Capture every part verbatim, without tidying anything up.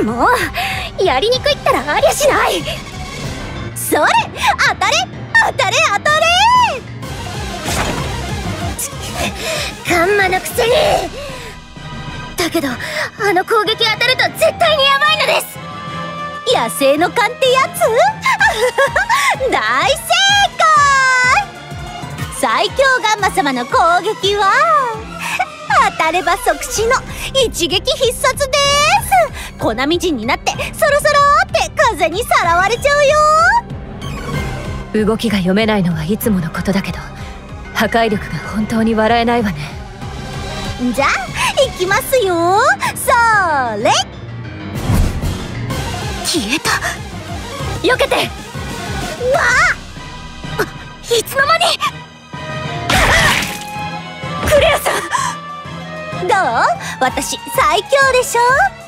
もうやりにくいったらありゃしない。それ当たれ当たれ当たれ。ガンマのくせに。だけどあの攻撃当たると絶対にヤバいのです。野生の勘ってやつ大正解。最強ガンマ様の攻撃は当たれば即死の一撃必殺です。粉みじんになってそろそろって風にさらわれちゃうよ。 動きが読めないのはいつものことだけど、破壊力が本当に笑えないわね。 じゃあいきますよ。それ消えた。避けて。わあ、いつの間に。クレアさんどう？私最強でしょ。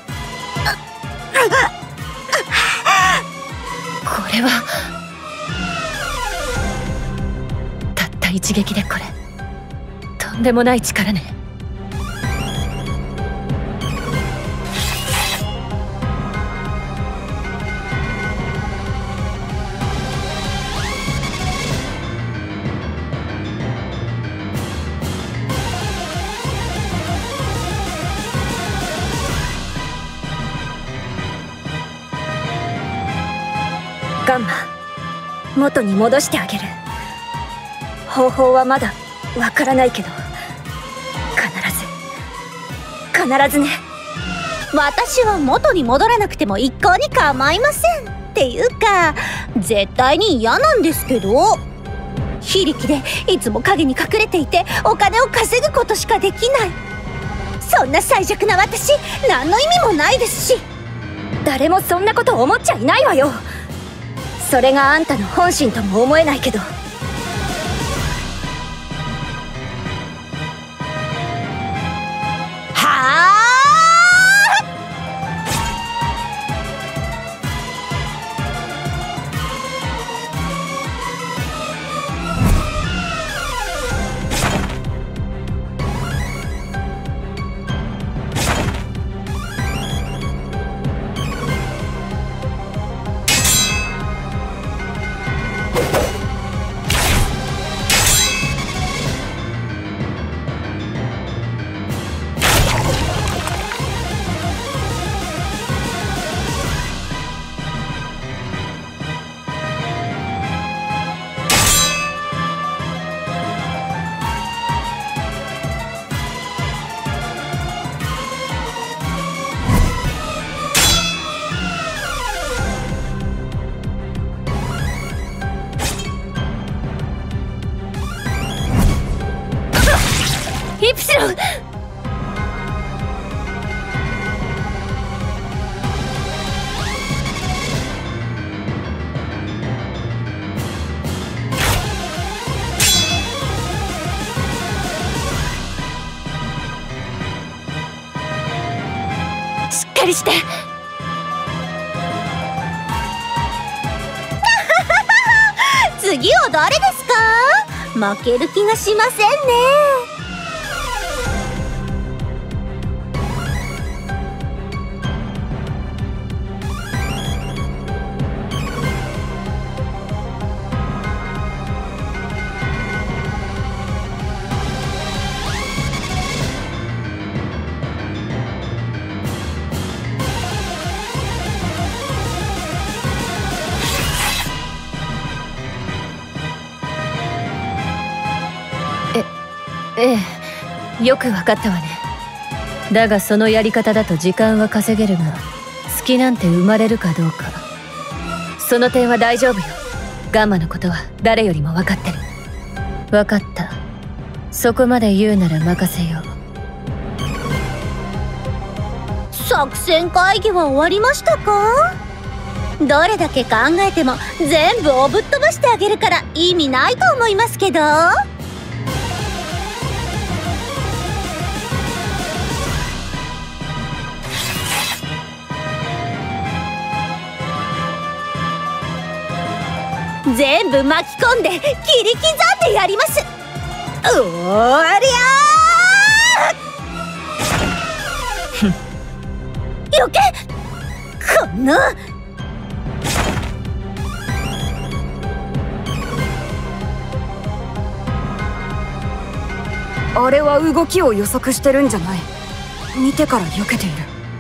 これはたった一撃でこれとんでもない力ね。 ガンマ、元に戻してあげる。方法はまだわからないけど、必ず必ずね。私は元に戻らなくても一向に構いません。っていうか絶対に嫌なんですけど。非力でいつも影に隠れていてお金を稼ぐことしかできない。そんな最弱な私、何の意味もないですし。誰もそんなこと思っちゃいないわよ。それがあんたの本心とも思えないけど。はあ。イプシロン。しっかりして次は誰ですか？負ける気がしませんね。 ええ、よくわかったわね。だがそのやり方だと時間は稼げるが、隙なんて生まれるかどうか。その点は大丈夫よ。ガンマのことは誰よりも分かってる。分かった。そこまで言うなら任せよう。作戦会議は終わりましたか？どれだけ考えても全部おぶっ飛ばしてあげるから意味ないと思いますけど。全部巻き込んで切り刻んでやります。おりゃーよけぬ。 あれは動きを予測してるんじゃない。見てから避けている。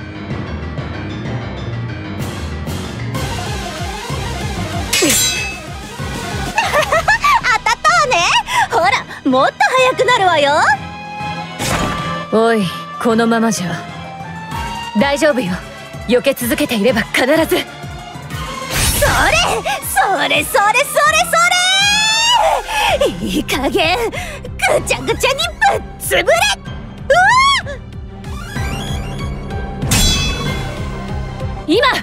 当たったわね。ほら、もっと速くなるわよ。 おい、このままじゃ大丈夫よ。避け続けていれば必ず。それそれそれそれそれ、いい加減ぐちゃぐちゃにぶっつぶれ。うわ今はっ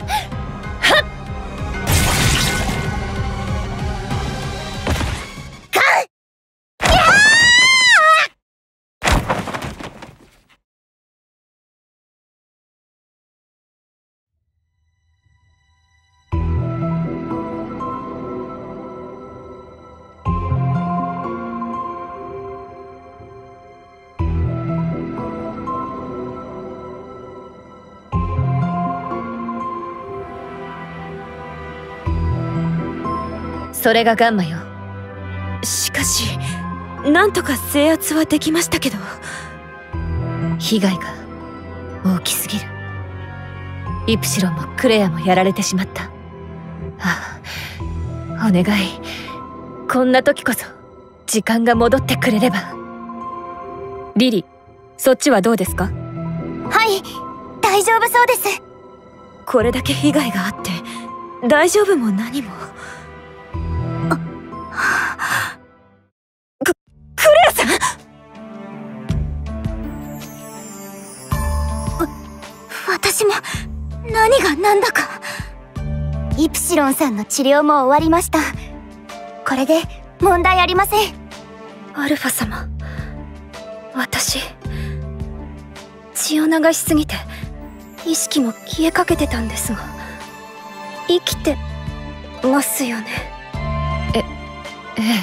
かっそれがガンマよ。 しかしなんとか制圧はできましたけど、 被害が大きすぎる。イプシロンもクレアもやられてしまった。ああ、お願い、こんな時こそ時間が戻ってくれれば。 リリ、そっちはどうですか？ はい、大丈夫そうです。 これだけ被害があって大丈夫も何も。ク、クレアさん！ わ、私も何が何だか。イプシロンさんの治療も終わりました。これで問題ありません。 アルファ様、私血を流しすぎて意識も消えかけてたんですが、生きてますよね？ え、ええ。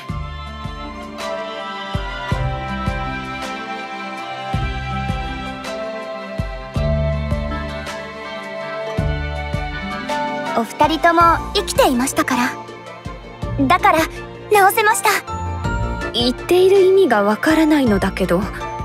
お二人とも生きていましたから。だから治せました。 言っている意味がわからないのだけど。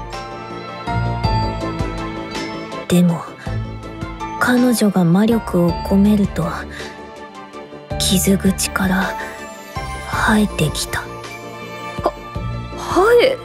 でも彼女が魔力を込めると傷口から生えてきた。は、 生え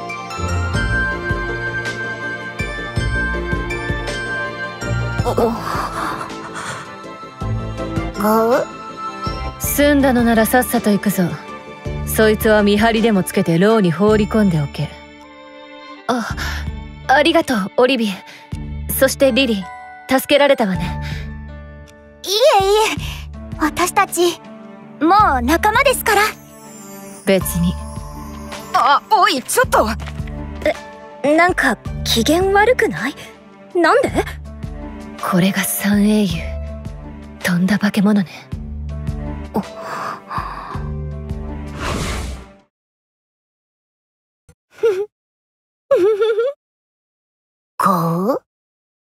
ゴウ？ 済んだのならさっさと行くぞ。そいつは見張りでもつけて牢に放り込んでおけ。あ、ありがとうオリビエ。そしてリリー、助けられたわね。 いえいえ、私たちもう仲間ですから。 別に。 あ、おい、ちょっと。え、なんか機嫌悪くない？なんで？ これが三英雄、とんだ化け物ね。おこう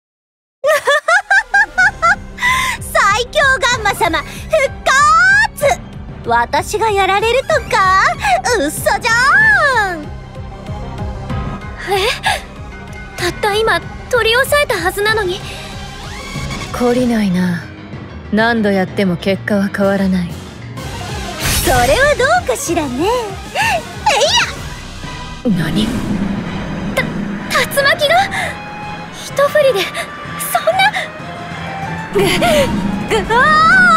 最強ガンマ様復活。私がやられるとか嘘じゃん。 え、たった今取り押さえたはずなのに。 懲りないな。何度やっても結果は変わらない。 それはどうかしらね。 えいや。何？ た、竜巻が一振りでそんな。ぐ、ぐわ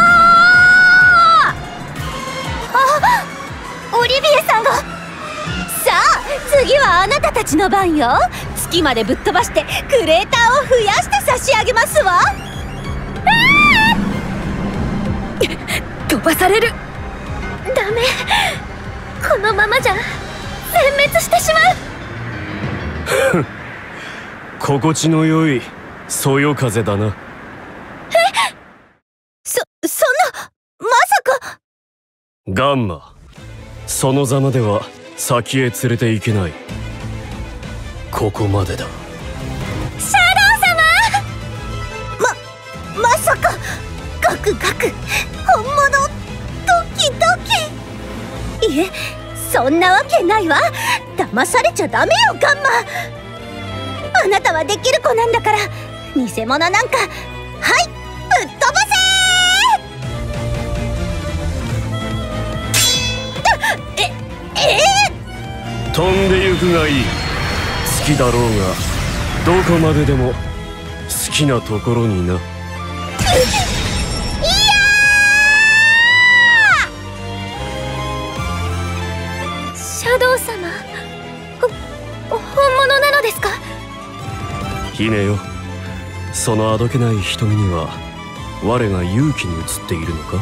あ、オリビエさんが。さあ次はあなたたちの番よ。月までぶっ飛ばしてクレーターを増やして差し上げますわ。 飛ばされる。ダメ、このままじゃ全滅してしまう。 心地の良いそよ風だな。え、 そ、そんな、まさか。 ガンマ、そのざまでは先へ連れて行けない。ここまでだ。 シャドウ様。ま、まさか。 クガク、本物、ドキドキ。いえ、そんなわけないわ。騙されちゃダメよ、ガンマ。あなたはできる子なんだから、偽物なんか、はい、ぶっ飛ばせー。え、えー、 飛んでゆくがいい。好きだろうが、どこまででも好きなところにな。 シャドウ様、ほ、本物なのですか？ 姫よ、そのあどけない瞳には我が勇気に映っているのか？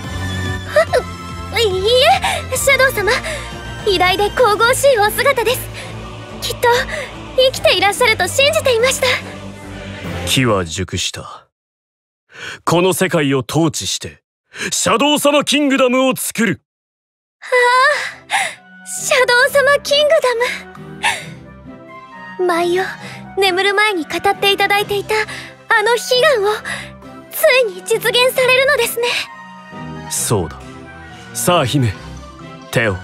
いいえ、シャドウ様、偉大で神々しいお姿です。きっと生きていらっしゃると信じていました。 機は熟した。この世界を統治してシャドウ様キングダムを作る。 はあ、シャドウ様キングダム。毎夜眠る前に語っていただいていたあの悲願をついに実現されるのですね。 そうだ。さあ姫、テオ。はい。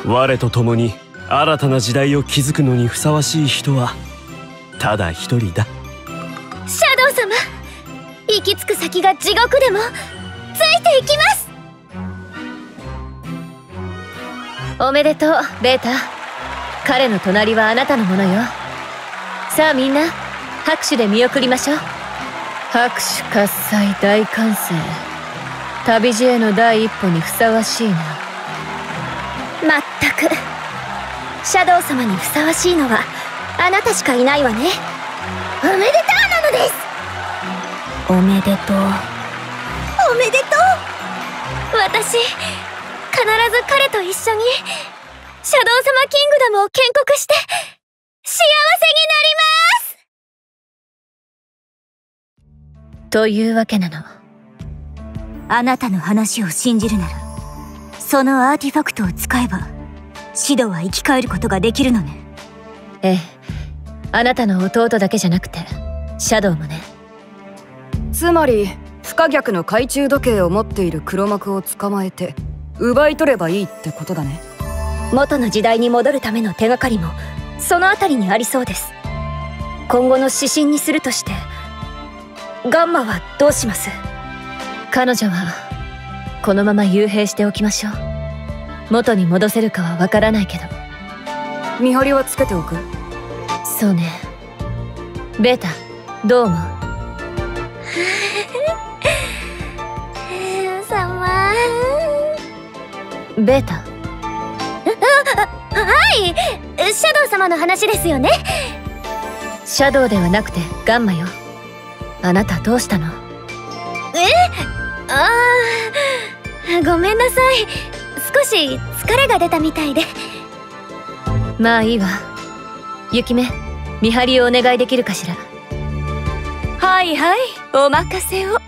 我と共に新たな時代を築くのにふさわしい人はただ一人だ。 シャドウ様、行き着く先が地獄でもついていきます。 おめでとう、ベータ。彼の隣はあなたのものよ。さあみんな、拍手で見送りましょう。拍手喝采大歓声。旅路への第一歩にふさわしいな。 まったく、シャドウ様にふさわしいのはあなたしかいないわね。おめでとうなのです。 おめでとう。 おめでとう。私、必ず彼と一緒にシャドウ様キングダムを建国して幸せになります。 というわけなの。 あなたの話を信じるなら、そのアーティファクトを使えばシドは生き返ることができるのね。 ええ、あなたの弟だけじゃなくてシャドウもね。 つまり不可逆の懐中時計を持っている黒幕を捕まえて奪い取ればいいってことだね。 元の時代に戻るための手がかりもそのあたりにありそうです。今後の指針にするとしてガンマはどうします？ 彼女はこのまま幽閉しておきましょう。元に戻せるかはわからないけど。 見張りはつけておく？ そうね。ベータ、どう思う？ 様。 ベータ。 はい、シャドウ様の話ですよね。 シャドウではなくてガンマよ。あなたどうしたの？ え？ああ、ごめんなさい。少し疲れが出たみたいで。 まあいいわ。雪目、見張りをお願いできるかしら。 はいはい、お任せを。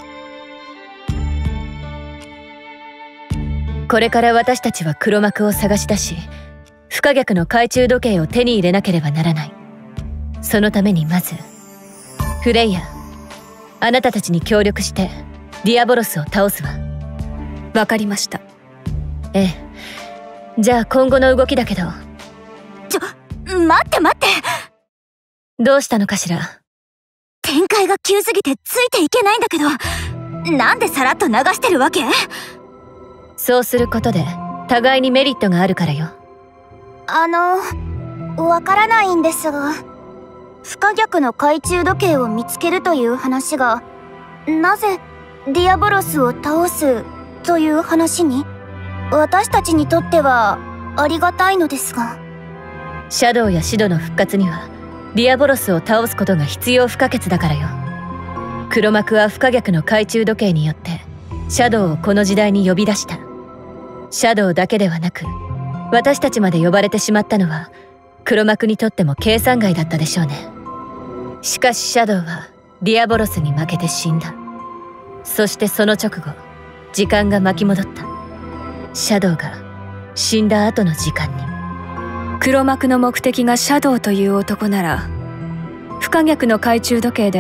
これから私たちは黒幕を探し出し、不可逆の懐中時計を手に入れなければならない。そのためにまずフレイヤ、あなたたちに協力してディアボロスを倒すわ。 わかりました。 ええ。じゃあ今後の動きだけど。 ちょ、待って待って。 どうしたのかしら。 展開が急すぎてついていけないんだけど、なんでさらっと流してるわけ？ そうすることで互いにメリットがあるからよ。 あの、わからないんですが、不可逆の懐中時計を見つけるという話が、なぜディアボロスを倒すという話に？私たちにとってはありがたいのですが。 シャドウやシドの復活にはディアボロスを倒すことが必要不可欠だからよ。黒幕は不可逆の懐中時計によってシャドウをこの時代に呼び出した。シャドウだけではなく私たちまで呼ばれてしまったのは黒幕にとっても計算外だったでしょうね。しかしシャドウはディアボロスに負けて死んだ。そしてその直後、時間が巻き戻った。シャドウが死んだ後の時間に。 黒幕の目的がシャドウという男なら、不可逆の懐中時計で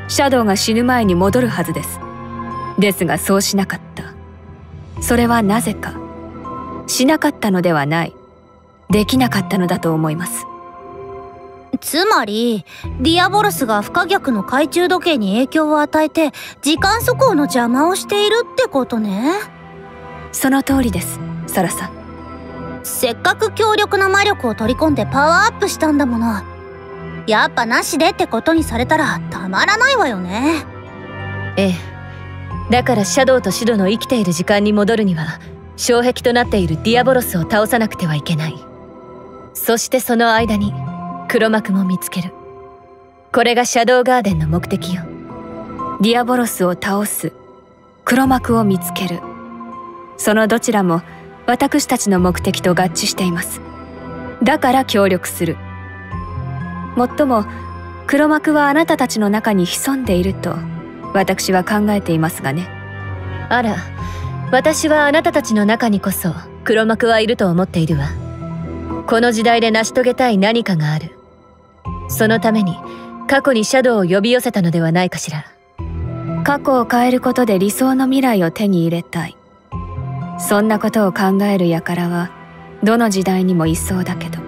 シャドウが死ぬ前に戻るはずです。ですがそうしなかった。それはなぜか。しなかったのではない。できなかったのだと思います。 つまりディアボロスが不可逆の懐中時計に影響を与えて時間速行の邪魔をしているってことね。 その通りです、サラさん。 せっかく強力な魔力を取り込んでパワーアップしたんだもの。やっぱなしでってことにされたらたまらないわよね。 ええ、だからシャドウとシドの生きている時間に戻るには障壁となっているディアボロスを倒さなくてはいけない。そしてその間に黒幕も見つける。これがシャドウガーデンの目的よ。 ディアボロスを倒す、黒幕を見つける、そのどちらも私たちの目的と合致しています。だから協力する。もっとも黒幕はあなたたちの中に潜んでいると私は考えていますがね。 あら、私はあなたたちの中にこそ黒幕はいると思っているわ。この時代で成し遂げたい何かがある。そのために過去にシャドウを呼び寄せたのではないかしら。 過去を変えることで理想の未来を手に入れたい。そんなことを考える輩はどの時代にもいそうだけど。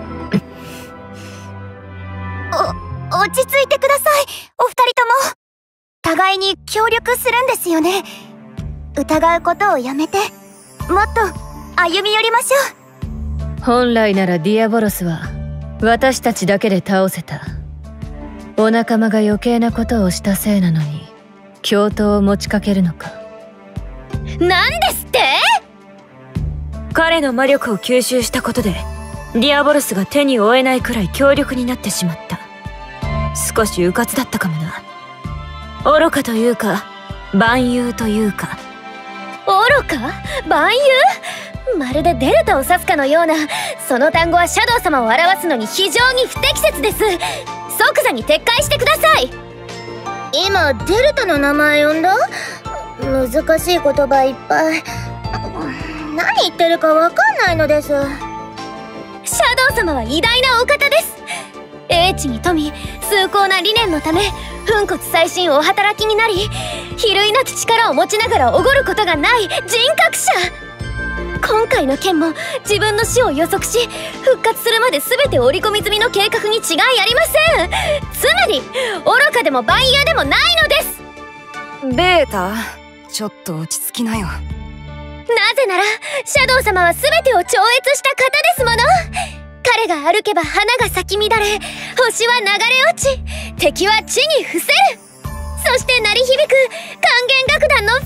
お、落ち着いてください、お二人とも。互いに協力するんですよね。疑うことをやめて、もっと歩み寄りましょう。 本来ならディアボロスは私たちだけで倒せた。お仲間が余計なことをしたせいなのに共闘を持ちかけるのか。 なんですって？ 彼の魔力を吸収したことでディアボロスが手に負えないくらい強力になってしまった。少し迂闊だったかもな。愚かというか蛮勇というか。 愚か？蛮勇？まるでデルタを指すかのような。その単語はシャドウ様を表すのに非常に不適切です。即座に撤回してください。 今デルタの名前呼んだ？難しい言葉いっぱい。何言ってるかわかんないのです。 シャドウ様は偉大なお方です。英知に富み崇高な理念のため粉骨細心お働きになり、比類なき力を持ちながらおごることがない人格者。今回の件も自分の死を予測し復活するまで全て織り込み済みの計画に違いありません。つまり愚かでも蛮勇でもないのです。 ベータ、ちょっと落ち着きなよ。 なぜならシャドウ様は全てを超越した方ですもの。彼が歩けば花が咲き乱れ、星は流れ落ち、敵は地に伏せる。そして鳴り響く管弦楽団のファン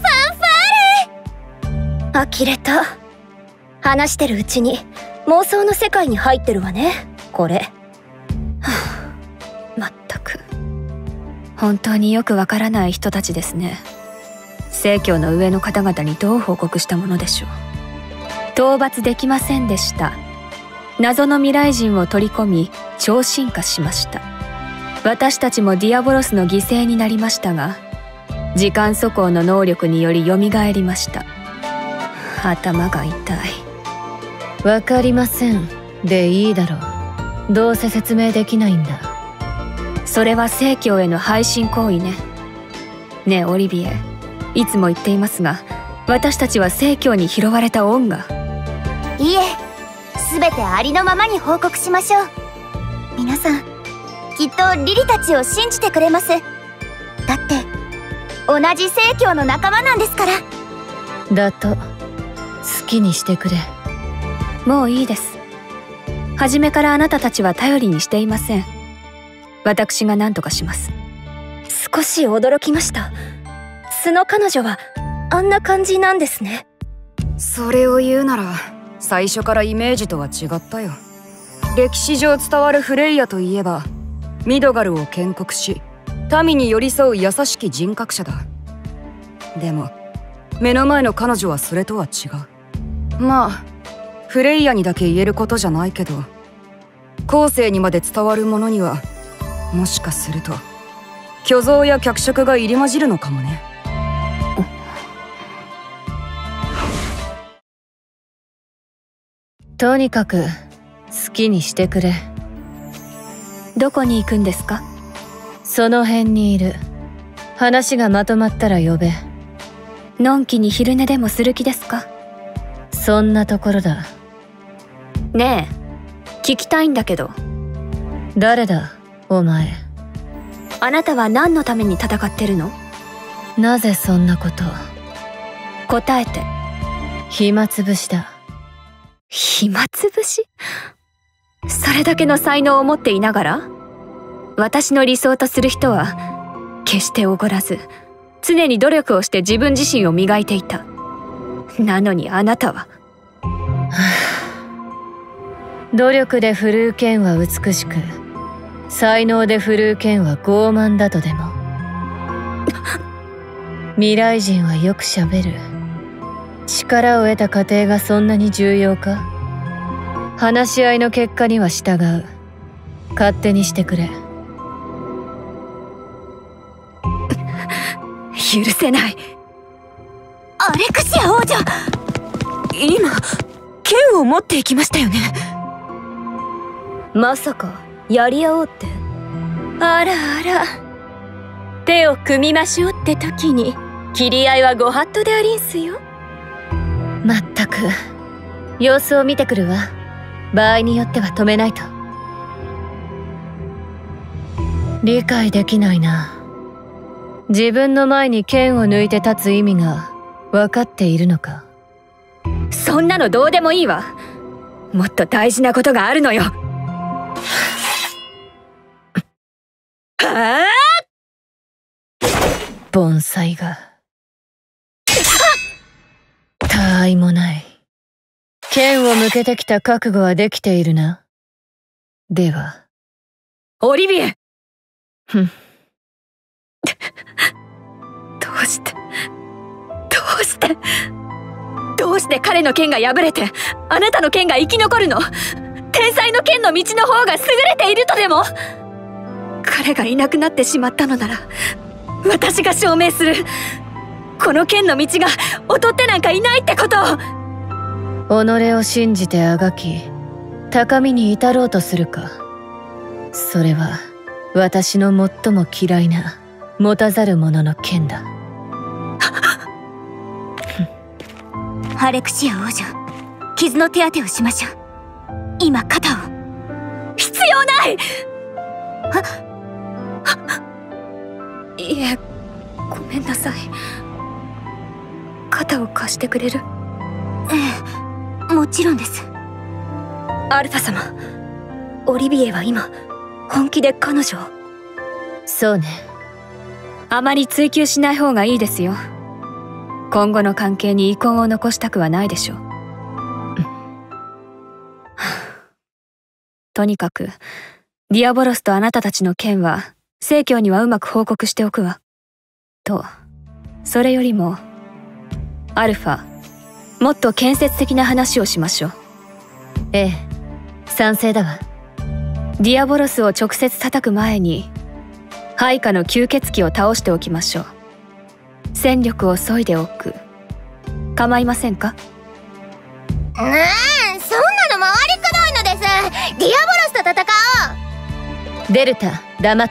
ファーレ。呆れた。話してるうちに妄想の世界に入ってるわね、これ。 はあ、まったく本当によくわからない人たちですね。聖教の上の方々にどう報告したものでしょう。討伐できませんでした。謎の未来人を取り込み超進化しました。私たちもディアボロスの犠牲になりましたが、時間速行の能力により蘇りました。頭が痛い。 わかりませんでいいだろう。どうせ説明できないんだ。 それは聖教への背信行為ね。ねえオリビエ、いつも言っていますが、私たちは聖教に拾われた恩が。 いえ、全てありのままに報告しましょう。皆さんきっとリリたちを信じてくれます。だって同じ聖教の仲間なんですから。 だと好きにしてくれ。 もういいです。初めからあなたたちは頼りにしていません。私が何とかします。 少し驚きました。素の彼女はあんな感じなんですね。 それを言うなら最初からイメージとは違ったよ。歴史上伝わるフレイヤといえばミドガルを建国し民に寄り添う優しき人格者だ。でも目の前の彼女はそれとは違う。まあフレイヤにだけ言えることじゃないけど、後世にまで伝わるものにはもしかすると虚像や脚色が入り混じるのかもね。 とにかく好きにしてくれ。 どこに行くんですか？ その辺にいる話がまとまったら呼べ。 のんきに昼寝でもする気ですか？ そんなところだ。 ねえ、聞きたいんだけど。 誰だお前。 あなたは何のために戦ってるの？ なぜそんなこと。 答えて。 暇つぶしだ。 暇つぶし？それだけの才能を持っていながら、私の理想とする人は決しておごらず、常に努力をして自分自身を磨いていた。なのにあなたは努力で振るう剣は美しく、才能で振るう剣は傲慢だとでも。未来人はよくしゃべる。力を得た過程がそんなに重要か？話し合いの結果には従う。勝手にしてくれ。 許せない。 アレクシア王女、今剣を持っていきましたよね。まさかやり合おうって？あらあら、手を組みましょうって時に切り合いはご法度でありんすよ。 まったく、様子を見てくるわ。場合によっては止めないと。理解できないな。自分の前に剣を抜いて立つ意味が分かっているのか？ そんなのどうでもいいわ。もっと大事なことがあるのよ。はあ？ 盆栽がたわいもない。剣を向けてきた覚悟はできているな。ではオリビエ。 ふん。 どうしてどうしてどうして彼の剣が破れてあなたの剣が生き残るの？天才の剣の道の方が優れているとでも？彼がいなくなってしまったのなら私が証明する。この剣の道が劣ってなんかいないってことを。 己を信じてあがき高みに至ろうとするか？それは私の最も嫌いな持たざる者の剣だ。 アレクシア王女、傷の手当てをしましょう。今肩を。 必要ない。いえ、ごめんなさい。肩を貸してくれる？ ええ、もちろんです。 アルファ様、オリビエは今本気で彼女を？ そうね。 あまり追求しない方がいいですよ。今後の関係に遺恨を残したくはないでしょう。とにかくディアボロスとあなたたちの件は正教にはうまく報告しておくわ。と、それよりもアルファ、もっと建設的な話をしましょう。 ええ、賛成だわ。 ディアボロスを直接叩く前に配下の吸血鬼を倒しておきましょう。戦力を削いでおく。構いませんか？ うん、そんなの回りくどいのです。ディアボロスと戦おう。 デルタ、黙って。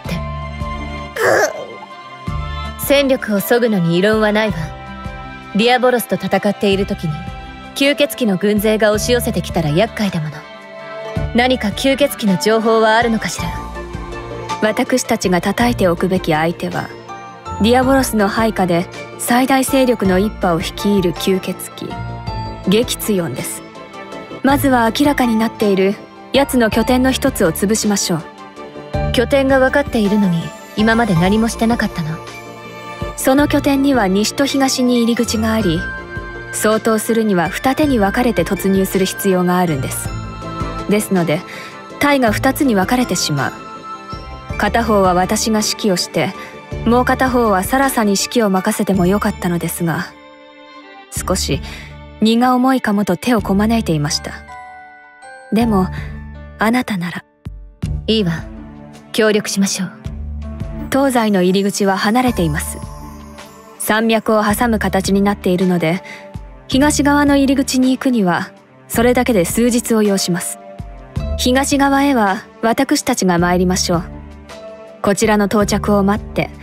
戦力を削ぐのに異論はないわ。ディアボロスと戦っている時に吸血鬼の軍勢が押し寄せてきたら厄介だもの。何か吸血鬼の情報はあるのかしら？ 私たちが叩いておくべき相手はディアボロスの配下で最大勢力の一派を率いる吸血鬼ゲキツヨンです。まずは明らかになっている奴の拠点の一つを潰しましょう。 拠点が分かっているのに今まで何もしてなかったの？ その拠点には西と東に入り口があり、相当するには二手に分かれて突入する必要があるんです。ですので隊が二つに分かれてしまう。片方は私が指揮をして、もう片方はサラサに指揮を任せてもよかったのですが、少し荷が重いかもと手をこまねいていました。でもあなたなら。 いいわ、協力しましょう。 東西の入り口は離れています。山脈を挟む形になっているので、東側の入り口に行くにはそれだけで数日を要します。東側へは私たちが参りましょう。こちらの到着を待って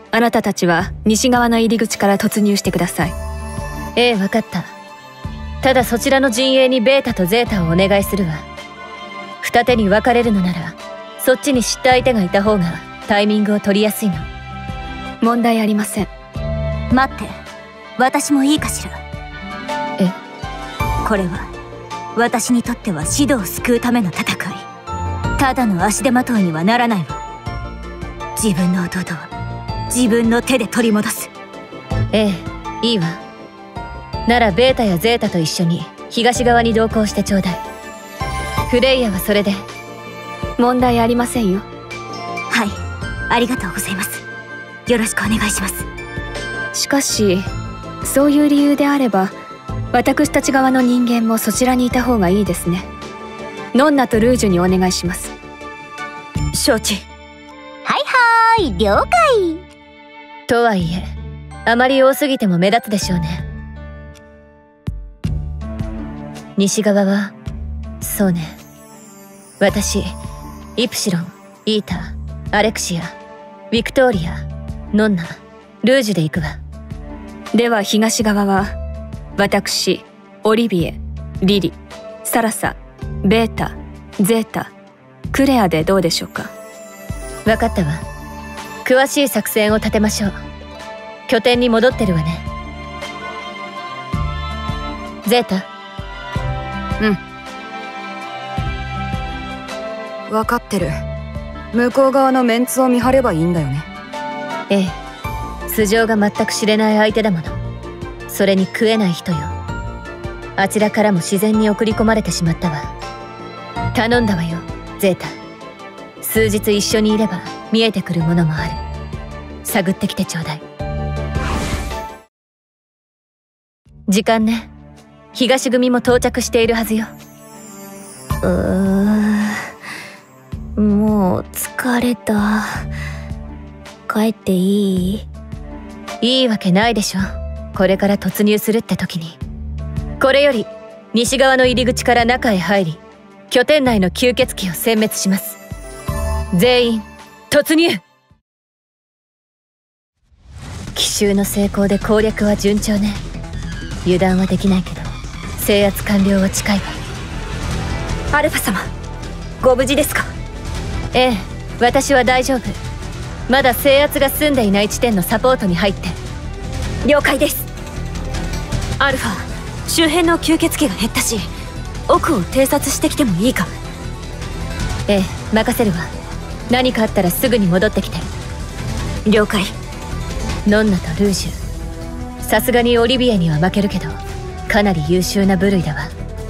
あなたたちは西側の入り口から突入してください。 ええ、分かった。ただそちらの陣営にベータとゼータをお願いするわ。二手に分かれるのならそっちに知った相手がいた方がタイミングを取りやすいの。 問題ありません。 待って、私もいいかしら。 え、 これは私にとってはシドを救うための戦い。ただの足手まといにはならないわ。自分の弟は自分の手で取り戻す。 ええ、いいわ。ならベータやゼータと一緒に東側に同行してちょうだい。フレイヤはそれで。 問題ありませんよ。 はい、ありがとうございます。よろしくお願いします。 しかしそういう理由であれば私たち側の人間もそちらにいた方がいいですね。ノンナとルージュにお願いします。 承知。はいはーい、了解。 とはいえあまり多すぎても目立つでしょうね。西側はそうね、私イプシロン、イーター、アレクシア、ウィクトーリア、ノンナ、ルージュで行くわ。 では東側は私、オリビエ、リリ、サラサ、ベータ、ゼータ、クレアでどうでしょうか。 分かったわ。詳しい作戦を立てましょう。拠点に戻ってるわね。ゼータ。 うん、分かってる。向こう側のメンツを見張ればいいんだよね。 ええ、素性が全く知れない相手だもの。それに食えない人よ。あちらからも自然に送り込まれてしまったわ。頼んだわよ、ゼータ。数日一緒にいれば見えてくるものもある。探ってきてちょうだい。時間ね。東組も到着しているはずよ。 うー、もう疲れた。帰っていい？ いいわけないでしょ。これから突入するって時に。これより西側の入り口から中へ入り、拠点内の吸血鬼を殲滅します。全員突入。奇襲の成功で攻略は順調ね。油断はできないけど制圧完了は近いわ。 アルファ様、ご無事ですか？ ええ、私は大丈夫。まだ制圧が済んでいない地点のサポートに入って。 了解です。アルファ、周辺の吸血鬼が減ったし奥を偵察してきてもいいか？ ええ、任せるわ。何かあったらすぐに戻ってきて。 了解。 ノンナとルージュ、さすがにオリビエには負けるけどかなり優秀な部類だわ。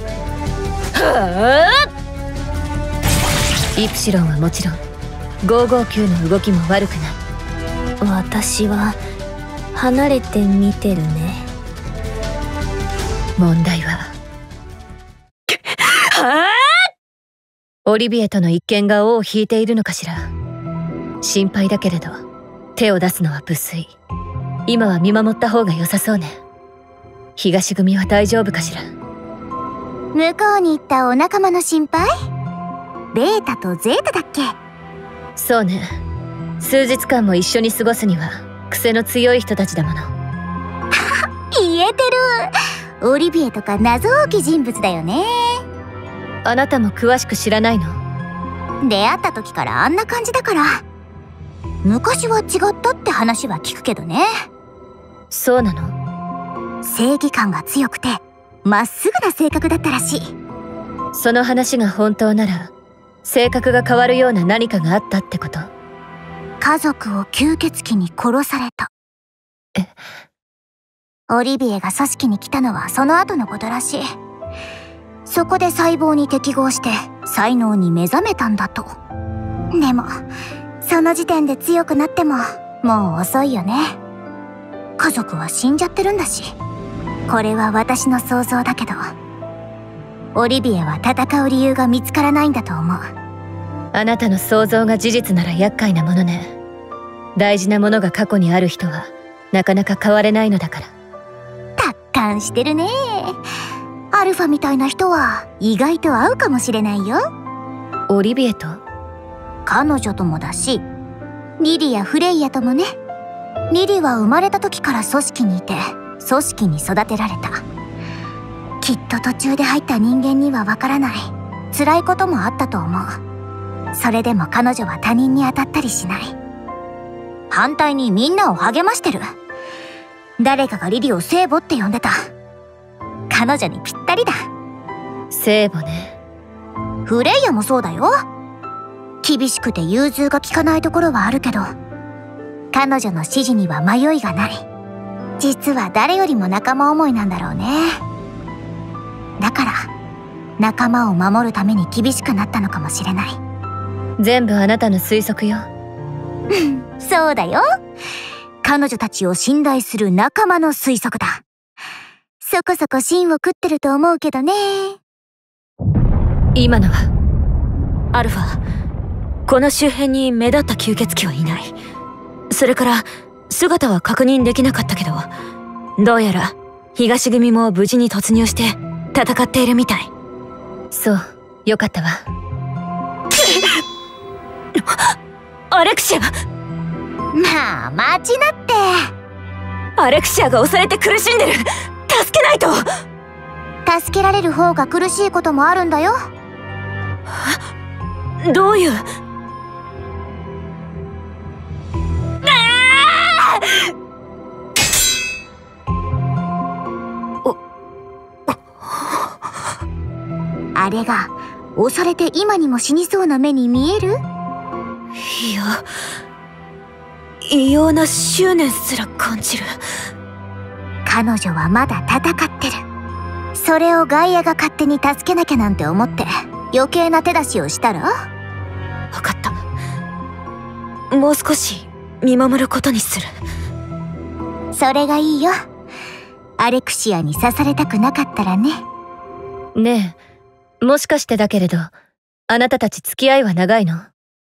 はあ！イプシロンはもちろんごーごーきゅうの動きも悪くない。 私は離れて見てるね。 問題ははあ！オリビエとの一件が尾を引いているのかしら。心配だけれど手を出すのは無粋。今は見守った方が良さそうね。東組は大丈夫かしら。 向こうに行ったお仲間の心配？ベータとゼータだっけ？ そうね。数日間も一緒に過ごすには癖の強い人たちだもの。 言えてる。オリビエとか謎多き人物だよね。 あなたも詳しく知らないの？ 出会った時からあんな感じだから。昔は違ったって話は聞くけどね。 そうなの？ 正義感が強くてまっすぐな性格だったらしい。 その話が本当なら性格が変わるような何かがあったってこと？ 家族を吸血鬼に殺された。 え？ オリビエが組織に来たのはその後のことらしい。そこで細胞に適合して才能に目覚めたんだと。でもその時点で強くなってももう遅いよね。家族は死んじゃってるんだし。これは私の想像だけどオリビエは戦う理由が見つからないんだと思う。 あなたの想像が事実なら厄介なものね。大事なものが過去にある人はなかなか変われないのだから。 達観してるね。アルファみたいな人は意外と合うかもしれないよ。 オリビエと？ 彼女ともだしリリやフレイヤともね。 リリは生まれた時から組織にいて組織に育てられた。きっと途中で入った人間にはわからない辛いこともあったと思う。それでも彼女は他人に当たったりしない。反対にみんなを励ましてる。誰かがリリを聖母って呼んでた。彼女にぴったりだ。 聖母ね。 フレイヤもそうだよ。厳しくて融通が利かないところはあるけど、彼女の指示には迷いがない。実は誰よりも仲間思いなんだろうね。だから仲間を守るために厳しくなったのかもしれない。 全部あなたの推測よ。 そうだよ。彼女たちを信頼する仲間の推測だ。そこそこ芯を食ってると思うけどね。 今のはアルファ、この周辺に目立った吸血鬼はいない。それから姿は確認できなかったけど、どうやら東組も無事に突入して戦っているみたい。 そう、よかったわ。 アレクシア！ まあ待ちなって。 アレクシアが押されて苦しんでる。助けないと。 助けられる方が苦しいこともあるんだよ。 どういう？ あれが押されて今にも死にそうな目に見える？ いや、異様な執念すら感じる。 彼女はまだ戦ってる。それをガイアが勝手に助けなきゃなんて思って余計な手出しをしたら？ 分かった。もう少し見守ることにする。 それがいいよ。アレクシアに刺されたくなかったらね。 ねえ、もしかしてだけれど、あなたたち付き合いは長いの？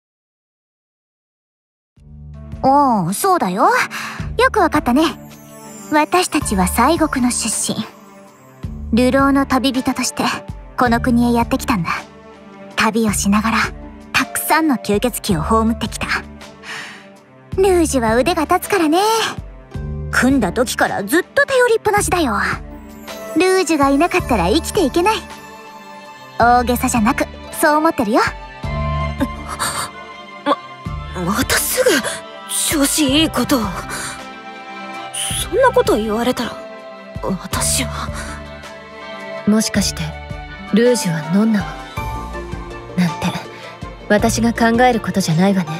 おお、そうだよ。よくわかったね。私たちは西国の出身。流浪の旅人としてこの国へやってきたんだ。旅をしながらたくさんの吸血鬼を葬ってきた。ルージュは腕が立つからね。組んだ時からずっと頼りっぱなしだよ。ルージュがいなかったら生きていけない。大げさじゃなくそう思ってるよ。 ま、またすぐ調子いいことを。そんなこと言われたら私は。 もしかしてルージュはノンナをなんて私が考えることじゃないわね。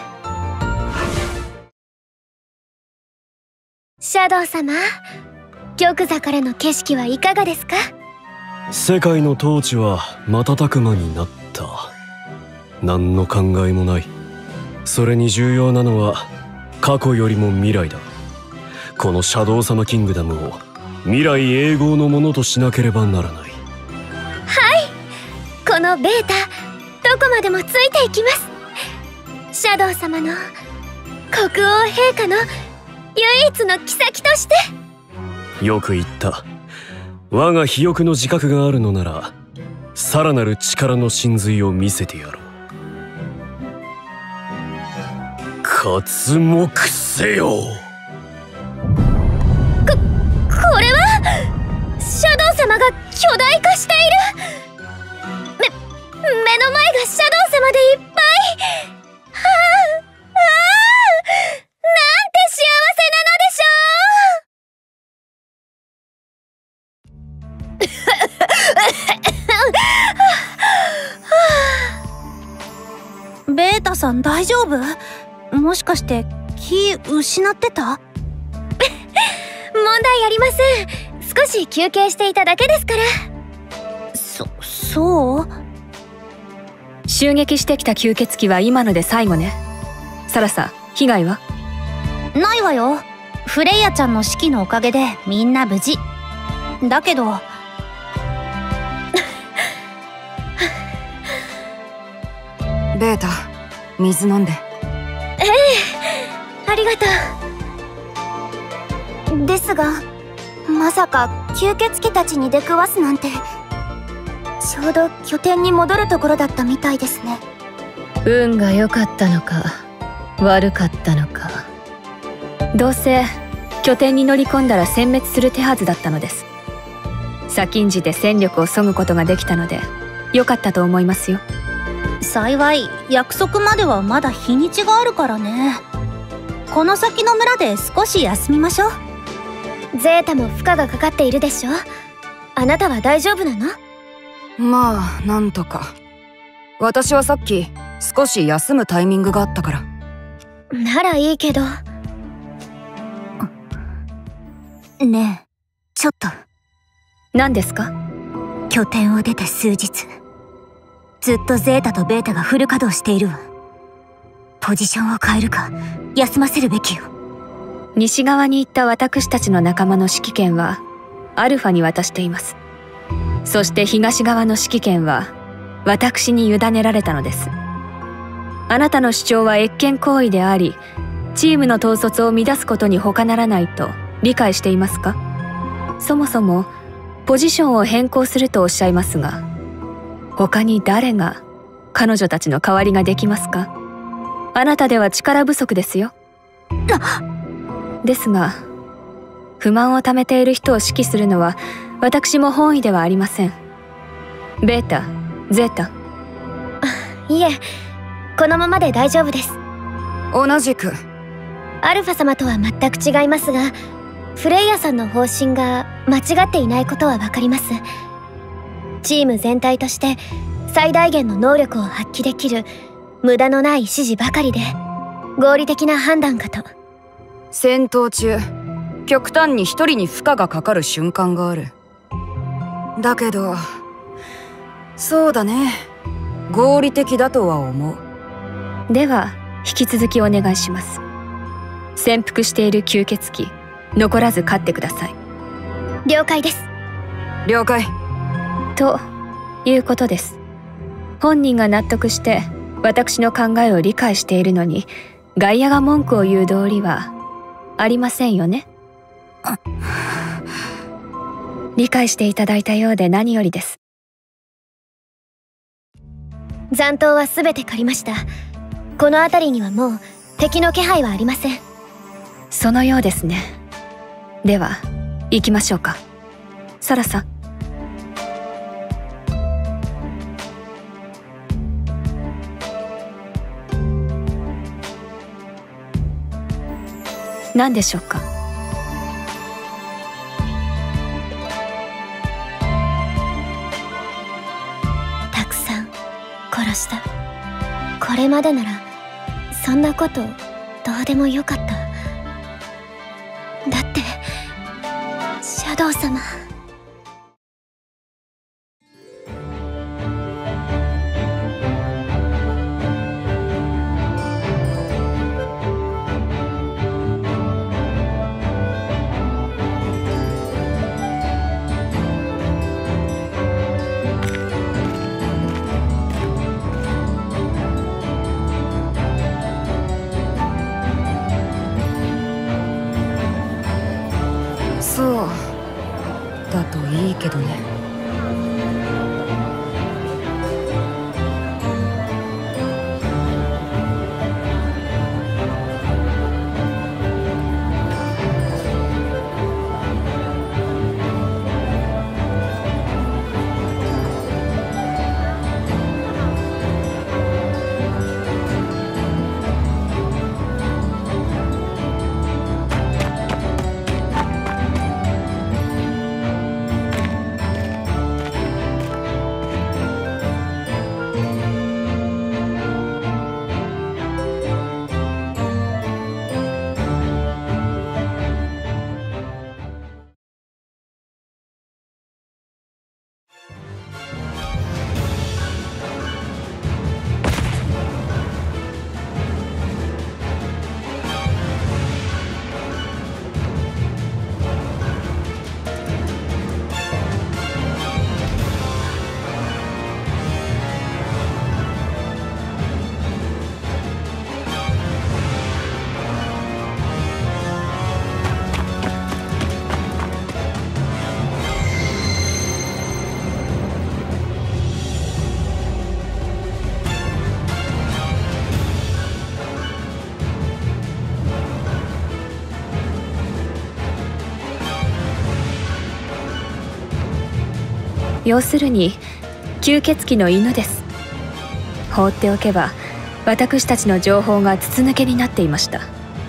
シャドウ様、玉座からの景色はいかがですか？ 世界の統治は瞬く間になった。何の考えもない。それに重要なのは過去よりも未来だ。このシャドウ様キングダムを未来永劫のものとしなければならない。はい、 このベータどこまでもついていきます。シャドウ様の国王陛下の唯一の妃として。 よく言った。我が肥沃の自覚があるのならさらなる力の真髄を見せてやろう。刮目せよ。 こ、これはシャドウ様が巨大化している。め、目の前がシャドウ様でいっぱい。はあ、ああ、なんて幸せなのでしょう。ベータさん大丈夫？もしかして気失ってた？問題ありません。少し休憩していただけですから。そ、そう？ 襲撃してきた吸血鬼は今ので最後ね。サラサ、被害は？ ないわよ。フレイヤちゃんの指揮のおかげでみんな無事。だけどベータ、水飲んで。 ええ、ありがとう。ですが、まさか吸血鬼たちに出くわすなんて。ちょうど拠点に戻るところだったみたいですね。 運が良かったのか悪かったのか。 どうせ拠点に乗り込んだら殲滅する手はずだったのです。先んじて戦力を削ぐことができたので良かったと思いますよ。 幸い約束まではまだ日にちがあるからね。この先の村で少し休みましょう。 ゼータも負荷がかかっているでしょ。あなたは大丈夫なの？ まあなんとか。私はさっき少し休むタイミングがあったから。 ならいいけど。 ねえ、ちょっと。 何ですか？ 拠点を出て数日、ずっとゼータとベータがフル稼働しているわ。ポジションを変えるか休ませるべきよ。 西側に行った私たちの仲間の指揮権はアルファに渡しています。そして東側の指揮権は私に委ねられたのです。あなたの主張は越権行為であり、チームの統率を乱すことに他ならないと理解していますか？そもそもポジションを変更するとおっしゃいますが、他に誰が彼女たちの代わりができますか？あなたでは力不足ですよ。ですが、不満を溜めている人を指揮するのは私も本意ではありません。ベータ、ゼータ。 いえ、このままで大丈夫です。 同じく。 アルファ様とは全く違いますが、フレイヤさんの方針が間違っていないことはわかります。チーム全体として最大限の能力を発揮できる無駄のない指示ばかりで合理的な判断かと。 戦闘中極端に一人に負荷がかかる瞬間がある。だけどそうだね、合理的だとは思う。 では引き続きお願いします。潜伏している吸血鬼残らず飼ってください。 了解です。 了解。 ということです。本人が納得して私の考えを理解しているのに外野が文句を言う道理はありませんよね。理解していただいたようで何よりです。 残党は全て借りました。この辺りにはもう敵の気配はありません。 そのようですね。では行きましょうか。サラさん。何でしょうか？ たくさん殺した。これまでならそんなことどうでもよかった。だってシャドウ様。 そうだといいけどね。 要するに吸血鬼の犬です。放っておけば私たちの情報が筒抜けになっていました。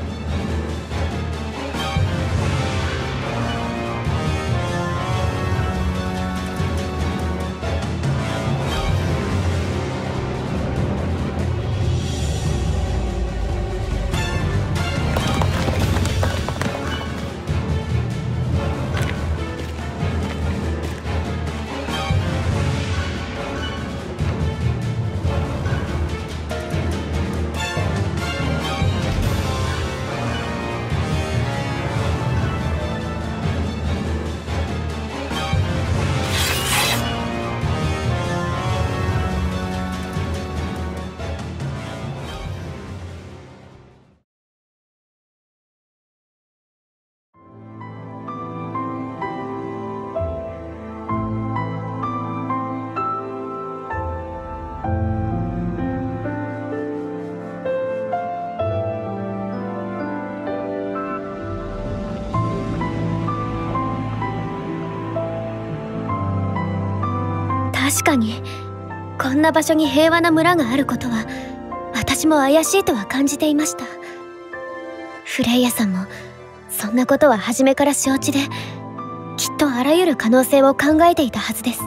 確かにこんな場所に平和な村があることは私も怪しいとは感じていました。フレイヤさんもそんなことは初めから承知で、きっとあらゆる可能性を考えていたはずです。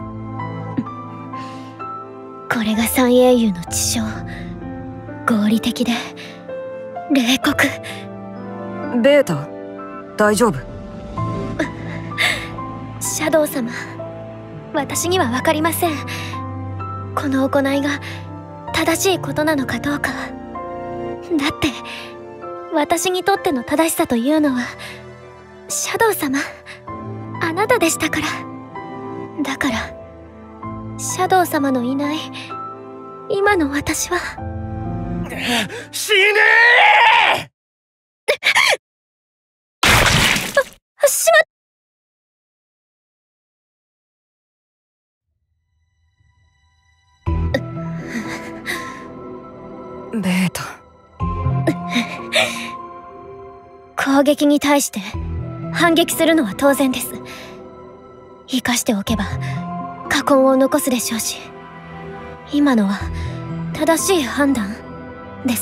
これが三英雄の知性、合理的で冷酷。 ベータ、大丈夫？ シャドウ様、私には分かりません。この行いが正しいことなのかどうか。だって私にとっての正しさというのはシャドウ様、あなたでしたから。だからシャドウ様のいない今の私は死ねーあ、しまっベータ。 攻撃に対して反撃するのは当然です。生かしておけば禍根を残すでしょうし、今のは正しい判断です。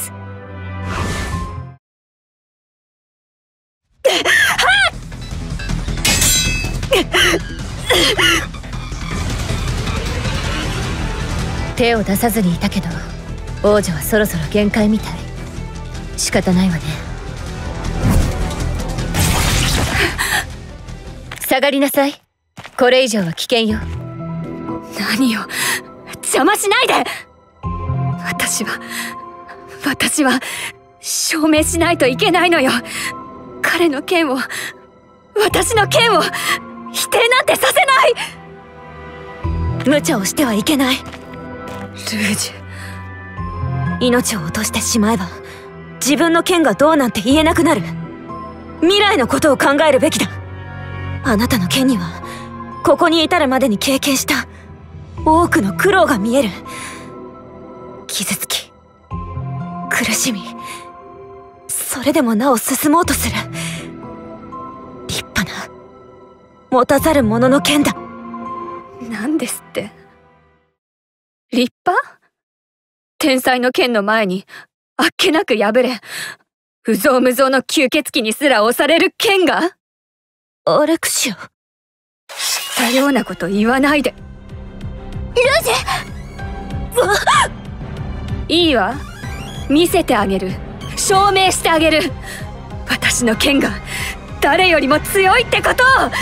手を出さずにいたけど王女はそろそろ限界みたい。仕方ないわね。下がりなさい。これ以上は危険よ。 何よ、邪魔しないで。私は私は証明しないといけないのよ。彼の剣を、私の剣を否定なんてさせない。 無茶をしてはいけない。 ルージュ、 命を落としてしまえば自分の剣がどうなんて言えなくなる。未来のことを考えるべきだ。あなたの剣にはここに至るまでに経験した多くの苦労が見える。傷つき、苦しみ、それでもなお進もうとする立派な持たざる者の剣だ。 何ですって？立派？天才の剣の前にあっけなく敗れ、無造無造の吸血鬼にすら押される剣が？ アレクシア、 知ったようなこと言わないで。 ルージュ、いいわ、見せてあげる。証明してあげる。私の剣が誰よりも強いってことを。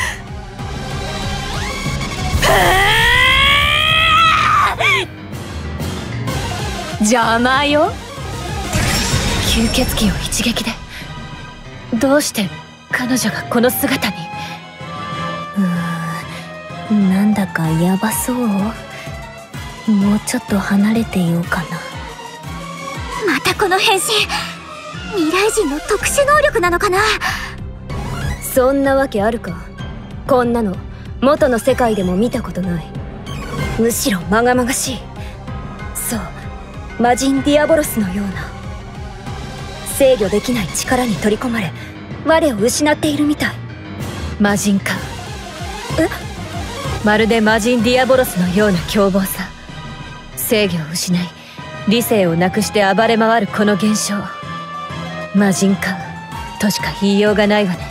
邪魔よ。 吸血鬼を一撃で。どうして彼女がこの姿に。 うーん、なんだかヤバそう。もうちょっと離れていようかな。 またこの変身、未来人の特殊能力なのかな。 そんなわけあるか。こんなの元の世界でも見たことない。むしろまがまがしい。そう、魔人ディアボロスのような制御できない力に取り込まれ我を失っているみたい。 魔人か。 え、 まるで魔人ディアボロスのような凶暴さ。制御を失い理性をなくして暴れ回るこの現象、魔人かとしか言いようがないわね。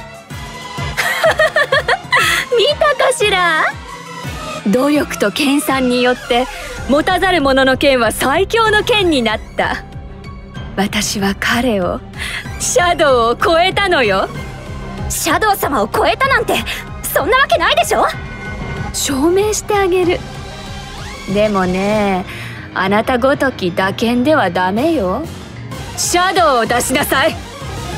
見たかしら。努力と研鑽によって持たざる者の剣は最強の剣になった。私は彼を、シャドウを超えたのよ。シャドウ様を超えたなんてそんなわけないでしょ。証明してあげる。でもね、あなたごとき打剣ではダメよ。シャドウを出しなさい。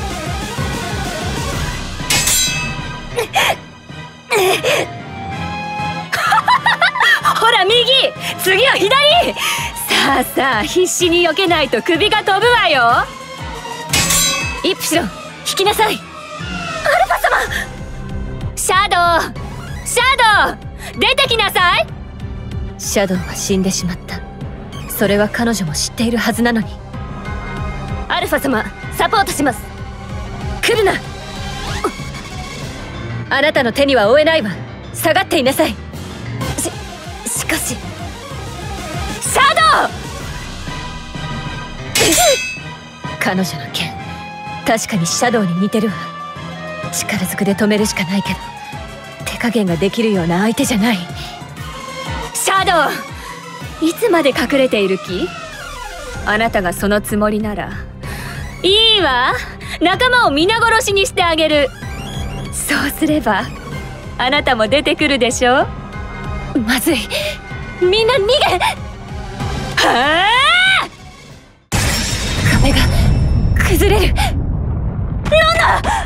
ほら右、次は左。さあさあ、必死に避けないと首が飛ぶわよ。イプシロン、引きなさい。アルファ様。シャドウ、シャドウ、出てきなさい。 シャドウは死んでしまった。それは彼女も知っているはずなのに。 アルファ様、サポートします。来るな。 あなたの手には負えないわ。下がっていなさい。 し、しかしシャドウ。 彼女の剣、確かにシャドウに似てるわ。力ずくで止めるしかないけど、手加減ができるような相手じゃない。 シャドウ、いつまで隠れている気？あなたがそのつもりならいいわ。仲間を皆殺しにしてあげる。そうすればあなたも出てくるでしょ。 まずい、みんな逃げ。 はあ、 壁が崩れる。 ノンナ、危ない。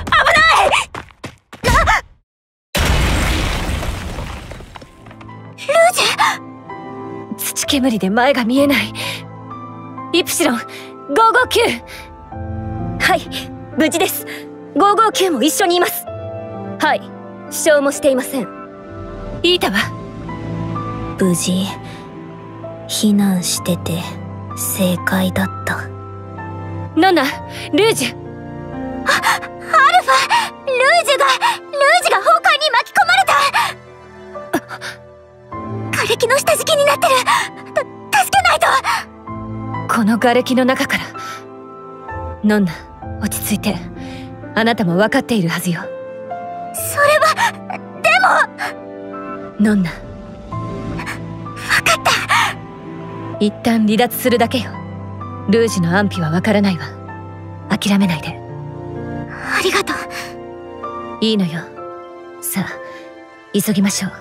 ルージェ。 土煙で前が見えない。イプシロン、ごーごーきゅう。 はい、無事です。ごーごーきゅうも一緒にいます。はい、負傷もしていません。 イータは無事避難してて正解だった。 ノナ、ルージュ。 あ、アルファ、ルージュがルージュが崩壊に巻き込まれた。瓦礫の下敷きになってる。た助けないと。 この瓦礫の中から。ノンナ、落ち着いて。あなたも分かっているはずよ。 それはでも。 ノンナ、 分かった。 一旦離脱するだけよ。ルージュの安否は分からないわ。諦めないで。 ありがとう。 いいのよ。さあ、急ぎましょう。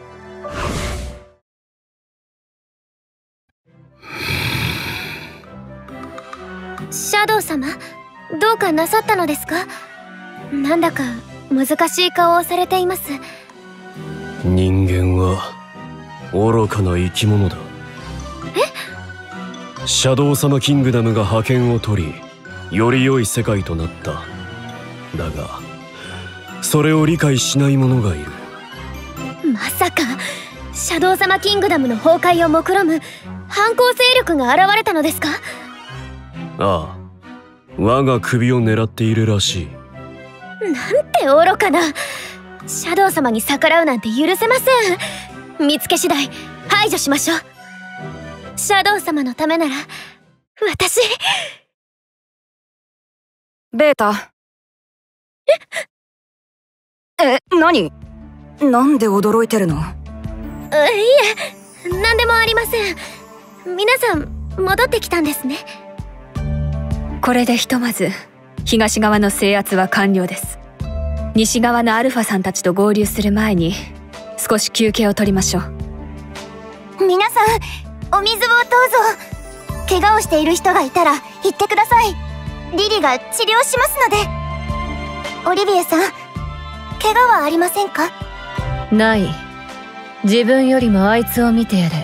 シャドウ様、どうかなさったのですか？なんだか難しい顔をされています。 人間は愚かな生き物だ。 え？ シャドウ様キングダムが覇権を取り、より良い世界となった。だがそれを理解しない者がいる。 まさかシャドウ様キングダムの崩壊を目論む反抗勢力が現れたのですか？ ああ、我が首を狙っているらしい。 なんて愚かな。シャドウ様に逆らうなんて許せません。見つけ次第排除しましょう。シャドウ様のためなら私。 ベータ。ええ、何？なんで驚いてるの？ いえ、何でもありません。皆さん戻ってきたんですね。 これでひとまず東側の制圧は完了です。西側のアルファさんたちと合流する前に少し休憩を取りましょう。 皆さんお水をどうぞ。怪我をしている人がいたら言ってください。リリが治療しますので。オリビエさん、怪我はありませんか？ ない。自分よりもあいつを見てやれ。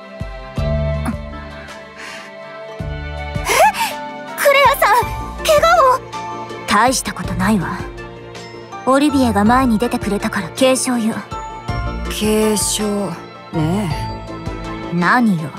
クレアさん、怪我を。 大したことないわ。オリビエが前に出てくれたから軽傷よ。 軽傷ねえ。何よ。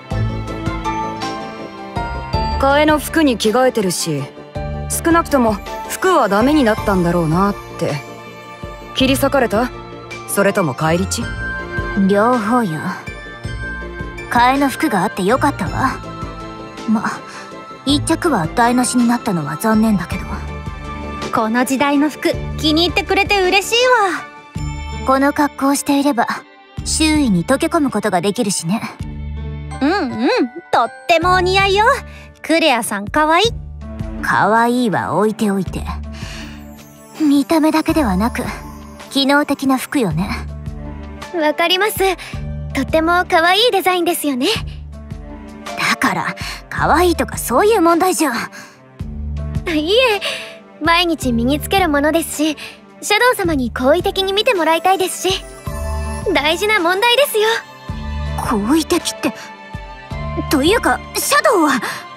替えの服に着替えてるし、少なくとも服はダメになったんだろうなって。切り裂かれた？それとも返り血？ 両方よ。替えの服があってよかったわ。ま、一着は台無しになったのは残念だけど。 この時代の服気に入ってくれて嬉しいわ。 この格好をしていれば周囲に溶け込むことができるしね。 うんうん、とってもお似合いよ。クレアさんかわいい。 かわいいは置いておいて、見た目だけではなく機能的な服よね。 わかります。とってもかわいいデザインですよね。 だからかわいいとかそういう問題じゃ。 いえ、毎日身につけるものですし、シャドウ様に好意的に見てもらいたいですし、大事な問題ですよ。 好意的って、というかシャドウは。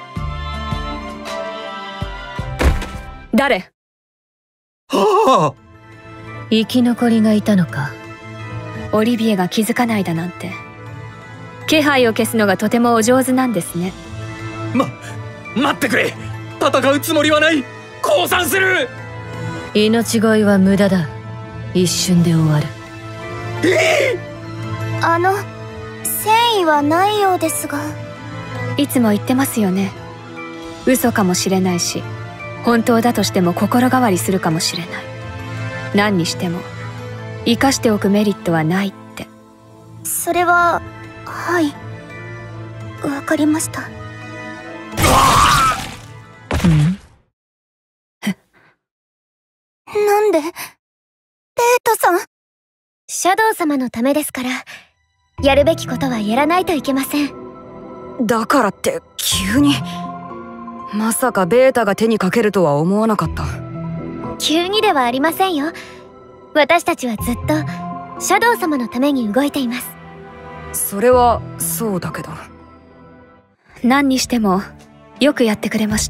誰？ はあ、 生き残りがいたのか。 オリビエが気づかないだなんて。気配を消すのがとてもお上手なんですね。 ま、待ってくれ。戦うつもりはない。降参する。 命乞いは無駄だ。一瞬で終わる。 えー、あの戦意はないようですが。 いつも言ってますよね。嘘かもしれないし、本当だとしても心変わりするかもしれない。何にしても生かしておくメリットはないって。 それははい、わかりました。 うんなんでベータさん。 シャドウ様のためですから、やるべきことはやらないといけません。 だからって急に。まさかベータが手にかけるとは思わなかった。 急にではありませんよ。私たちはずっとシャドウ様のために動いています。 それはそうだけど。 何にしてもよくやってくれました。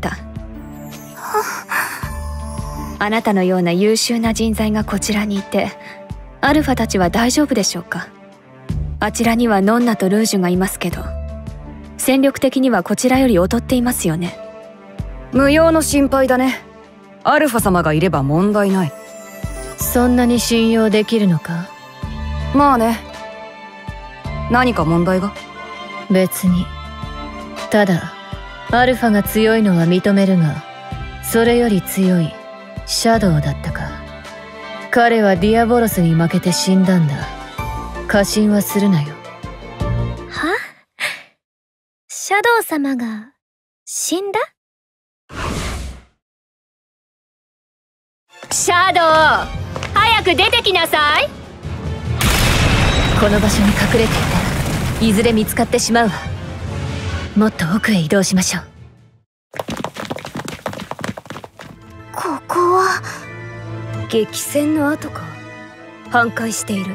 あなたのような優秀な人材がこちらにいて、アルファたちは大丈夫でしょうか。あちらにはノンナとルージュがいますけど、戦力的にはこちらより劣っていますよね。 無用の心配だね。アルファ様がいれば問題ない。 そんなに信用できるのか。 まあね。何か問題が？ 別に。ただアルファが強いのは認めるが、それより強いシャドウだったか。彼はディアボロスに負けて死んだんだ。過信はするなよ。 は？シャドウ様が死んだ？ シャドウ、早く出てきなさい。この場所に隠れていたらいずれ見つかってしまうわ。もっと奥へ移動しましょう。 ここは激戦の跡か。半壊している。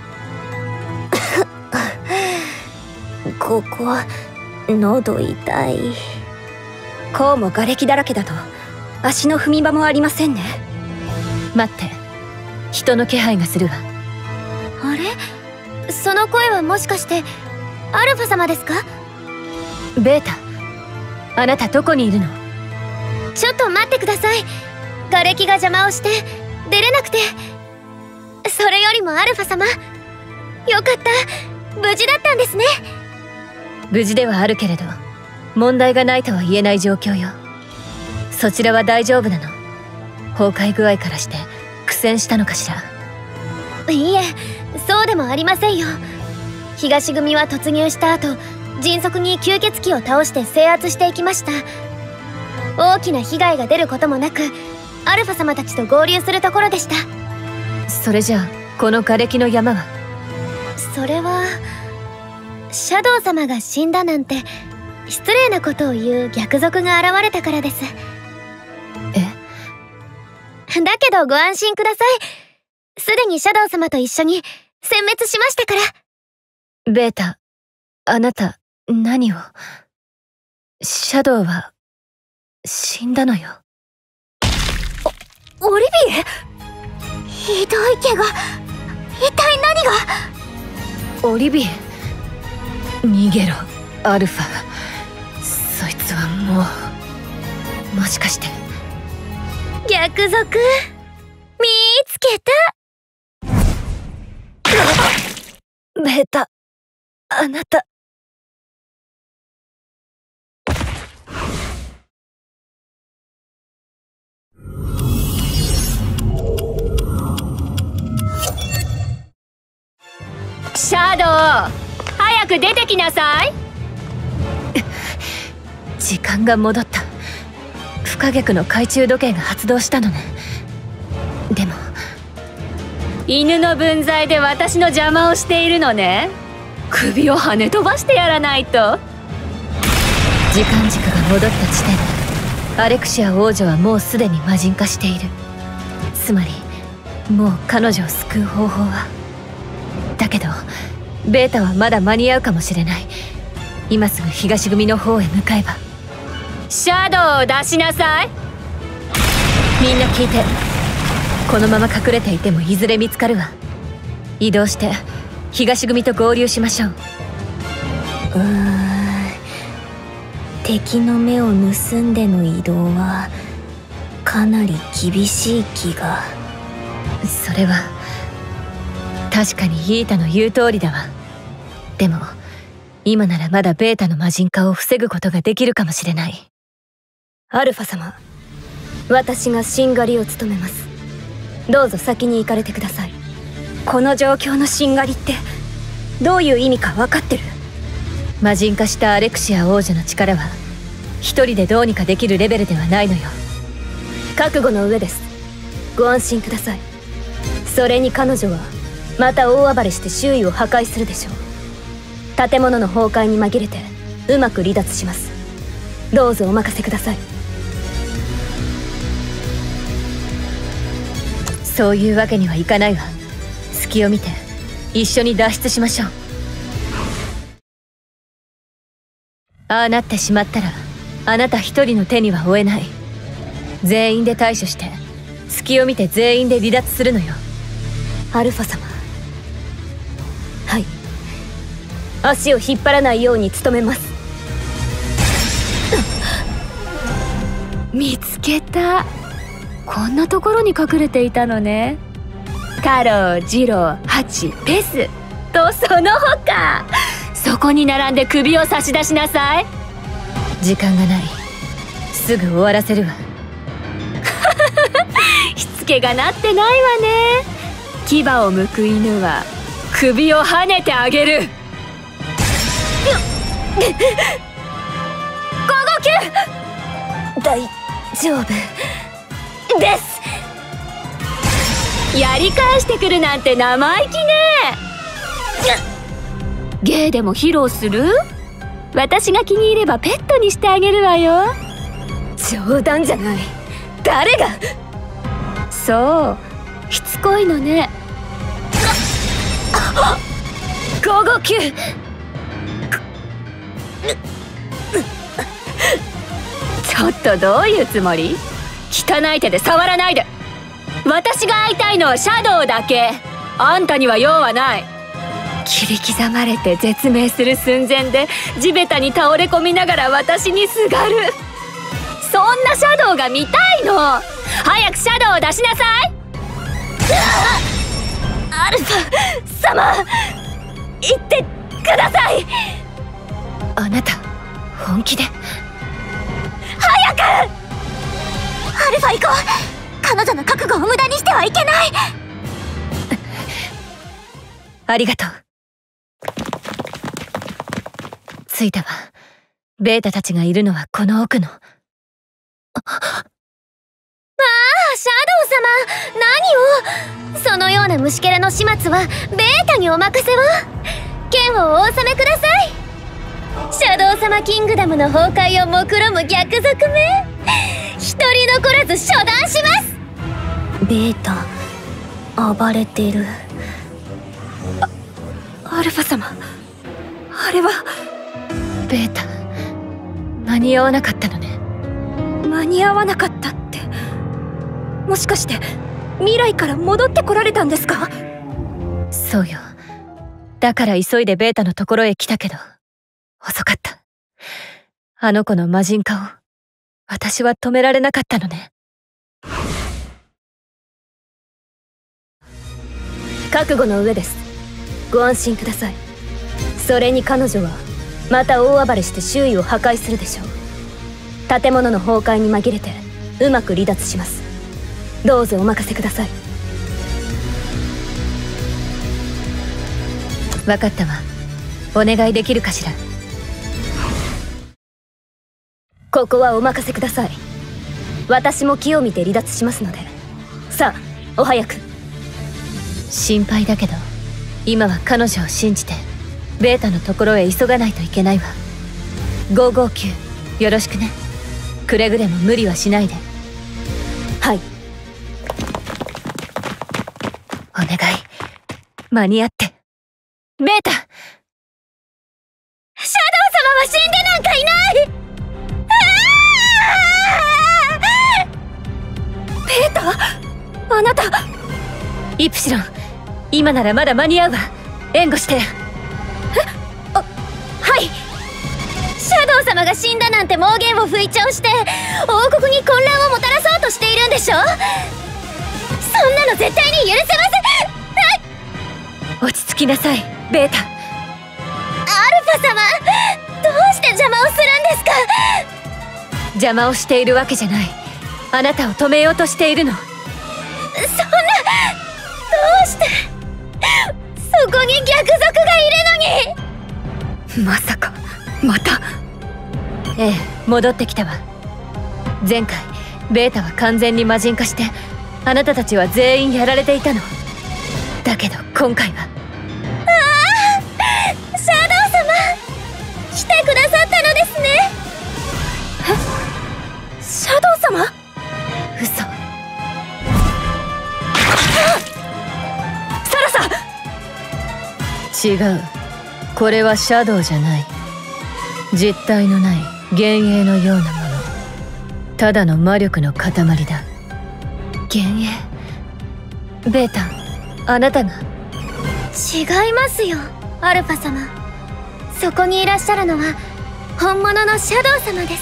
ここ喉痛い。 こうも瓦礫だらけだと足の踏み場もありませんね。 待って、人の気配がするわ。 あれ？その声はもしかしてアルファ様ですか？ ベータ、あなたどこにいるの？ ちょっと待ってください。瓦礫が邪魔をして出れなくて。それよりもアルファ様、よかった、無事だったんですね。 無事ではあるけれど、問題がないとは言えない状況よ。そちらは大丈夫なの？崩壊具合からして苦戦したのかしら？ いいえ、そうでもありませんよ。東組は突入した後、迅速に吸血鬼を倒して制圧していきました。大きな被害が出ることもなく、アルファ様たちと合流するところでした。 それじゃあこの瓦礫の山は？ それはシャドウ様が死んだなんて失礼なことを言う逆賊が現れたからです。 え？ だけどご安心ください。すでにシャドウ様と一緒に殲滅しましたから。 ベータ、あなた何を？シャドウは死んだのよ。 おオリビエ？ ひどい怪我。一体何が？ オリビエ、逃げろアルファ。そいつはもう、もしかして。 逆賊見つけた。 ベベータ、あなた。 シャドウ、早く出てきなさい。時間が戻った。不可逆の懐中時計が発動したのね。でも犬の分際で私の邪魔をしているのね。首を跳ね飛ばしてやらないと。時間軸が戻った地点でアレクシア王女はもうすでに魔人化している。つまりもう彼女を救う方法は。だけどベータはまだ間に合うかもしれない。今すぐ東組の方へ向かえば。シャドウを出しなさい。みんな聞いて。このまま隠れていてもいずれ見つかるわ。移動して東組と合流しましょう。 うーん、敵の目を盗んでの移動はかなり厳しい気が。 それは確かにイータの言う通りだわ。でも今ならまだベータの魔人化を防ぐことができるかもしれない。 アルファ様、私がしんがりを務めます。どうぞ先に行かれてください。この状況のしんがりってどういう意味か分かってる？ 魔人化したアレクシア王女の力は一人でどうにかできるレベルではないのよ。 覚悟の上です。ご安心ください。それに彼女はまた大暴れして周囲を破壊するでしょう。建物の崩壊に紛れてうまく離脱します。どうぞお任せください。 そういうわけにはいかないわ。隙を見て一緒に脱出しましょう。ああなってしまったらあなた一人の手には負えない。全員で対処して隙を見て全員で離脱するのよ。 アルファ様、はい、足を引っ張らないように努めます。 見つけた。こんなところに隠れていたのね。カロ、ジロ、ハチ、ペスとその他。そこに並んで首を差し出しなさい。時間がない。すぐ終わらせるわ。しつけがなってないわね。牙を向く犬は首を跳ねてあげる。 ご号泣。大丈夫です。 やり返してくるなんて生意気ね。芸でも披露する？私が気に入ればペットにしてあげるわよ。 冗談じゃない。誰が？ そう、しつこいのね。 ご号泣。 ちょっとどういうつもり？汚い手で触らないで。私が会いたいのはシャドウだけ。あんたには用はない。切り刻まれて絶命する寸前で地べたに倒れ込みながら私にすがる。そんなシャドウが見たいの。早くシャドウを出しなさい。 アルファ様、言ってください。 あなた本気で？ 早く。 アルファ行こう。彼女の覚悟を無駄にしてはいけない。 ありがとう。着いたわ。ベータたちがいるのはこの奥の。あああ、シャドウ様、何を。そのような虫けらの始末はベータにお任せを。剣をお納めください。シャドウ様キングダムの崩壊を目論む逆賊め、一人残らず処断します。 ベータ暴れてる。あ、アルファ様、あれは。 ベータ間に合わなかったのね。 間に合わなかったって、もしかして未来から戻ってこられたんですか？ そうよ。だから急いでベータのところへ来たけど遅かった。あの子の魔人化を私は止められなかったのね。 覚悟の上です。 ご安心ください。それに彼女はまた大暴れして周囲を破壊するでしょう。建物の崩壊に紛れてうまく離脱します。どうぞお任せください。 分かったわ。お願いできるかしら。 ここはお任せください。私も気を見て離脱しますので、さあお早く。 心配だけど今は彼女を信じてベータのところへ急がないといけないわ。ごーごーきゅうよろしくね。くれぐれも無理はしないで。 はい。 お願い、間に合って。ベータ、シャドウ様は死んでなんかいない。 ベータ、あなた。 イプシロン、今ならまだ間に合うわ。援護して。え、 あ、はい。 シャドウ様が死んだなんて妄言を吹いちゃうして王国に混乱をもたらそうとしているんでしょ。そんなの絶対に許せません。 落ち着きなさい、ベータ。 アルファ様、どうして邪魔をするんですか。 邪魔をしているわけじゃない。あなたを止めようとしているの。 そんな、どうしてそこに逆賊がいるのに。 まさかまた。ええ、戻ってきたわ。前回ベータは完全に魔人化してあなたたちは全員やられていたの。だけど今回は。 ああ、シャドウ様来てくださったのですね。 え、シャドウ様。 嘘。 サラサ。 違う、これはシャドウじゃない。実体のない幻影のようなもの。ただの魔力の塊だ。幻影。ベータ、あなたが。 違いますよ、アルファ様。そこにいらっしゃるのは本物のシャドウ様です。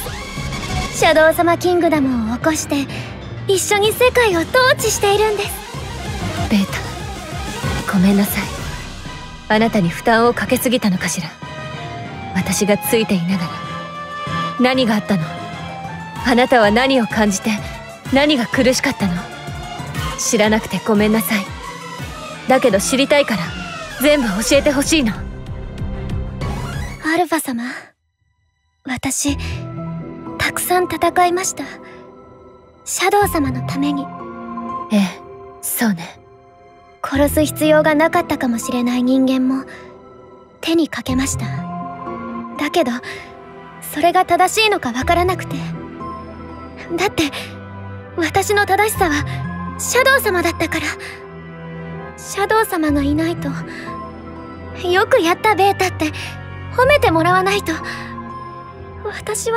シャドウ様キングダムを起こして一緒に世界を統治しているんです。 ベータ、ごめんなさい。あなたに負担をかけすぎたのかしら。私がついていながら。何があったの？あなたは何を感じて何が苦しかったの？知らなくてごめんなさい。だけど知りたいから全部教えてほしいの。 アルファ様、私たくさん戦いました。シャドウ様のために。 ええ、そうね。 殺す必要がなかったかもしれない人間も手にかけました。だけどそれが正しいのかわからなくて。だって私の正しさはシャドウ様だったから。シャドウ様がいないと、よくやったベータって褒めてもらわないと。私は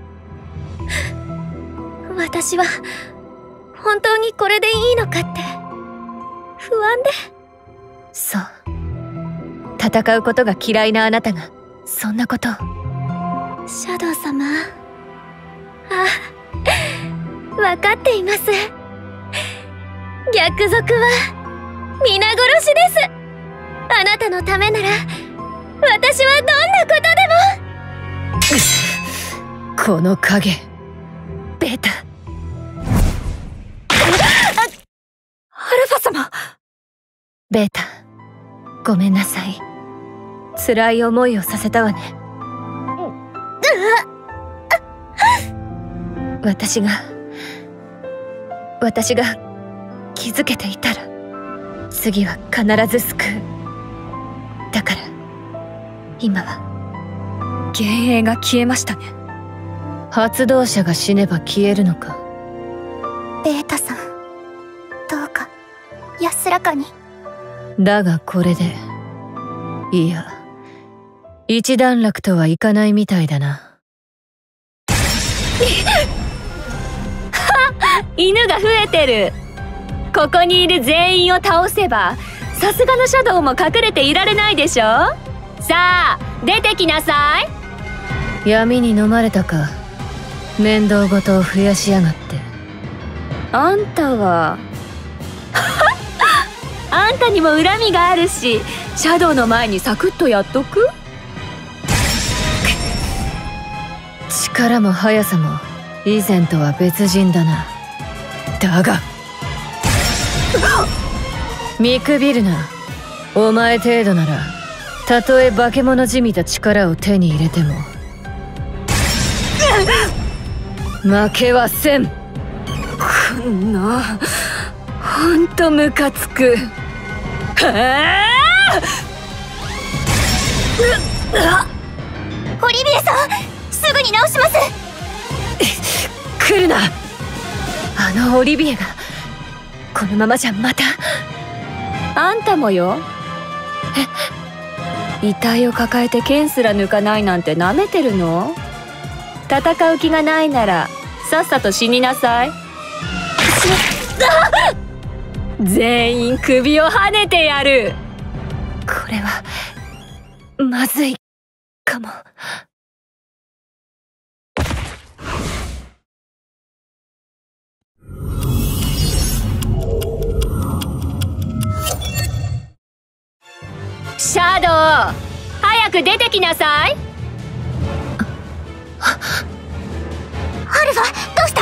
私は本当にこれでいいのかって不安で。 そう、戦うことが嫌いなあなたがそんなことを。 シャドウ様、あ、分かっています。逆賊は皆殺しです。あなたのためなら私はどんなことでも。 この影、ベータ。 アルファ様。 ベータ、ごめんなさい。辛い思いをさせたわね。私が私が気づけていたら次は必ず救う。だから今は。 幻影が消えましたね。 発動者が死ねば消えるのか。 ベータさん、どうか安らかに。 だがこれで、いや一段落とはいかないみたいだな。 犬が増えてる。ここにいる全員を倒せばさすがのシャドウも隠れていられないでしょ。さあ出てきなさい。 闇に飲まれたか。面倒事を増やしやがって。 あんたはあんたにも恨みがあるしシャドウの前にサクッとやっとく？力も速さも以前とは別人だな。だが見くびるな。お前程度ならたとえ化け物じみた力を手に入れても負けはせん。こんなほんとムカつく。はあ！ オリビエさん、すぐに直します。 来るな。あのオリビエがこのままじゃまた。あんたもよ。え、遺体を抱えて剣すら抜かないなんて舐めてるの？戦う気がないならさっさと死になさい。全員首をはねてやる。これはまずいかも。シャドウ、早く出てきなさい。 アルファ、どうした？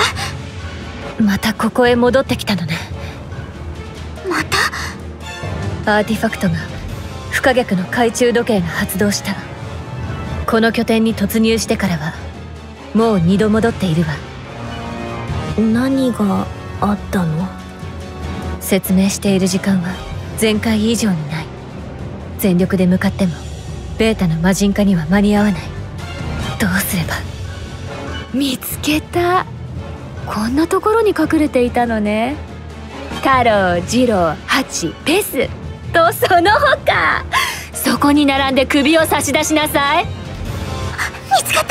またここへ戻ってきたのね。 また？ アーティファクトが不可逆の懐中時計が発動した。この拠点に突入してからはもう二度戻っているわ。 何があったの？ 説明している時間は前回以上にない。全力で向かってもベータの魔人化には間に合わない。どうすれば。見つけた。こんなところに隠れていたのね。太郎、次郎、ハチ、ペスとその他。そこに並んで首を差し出しなさい。 見つかった。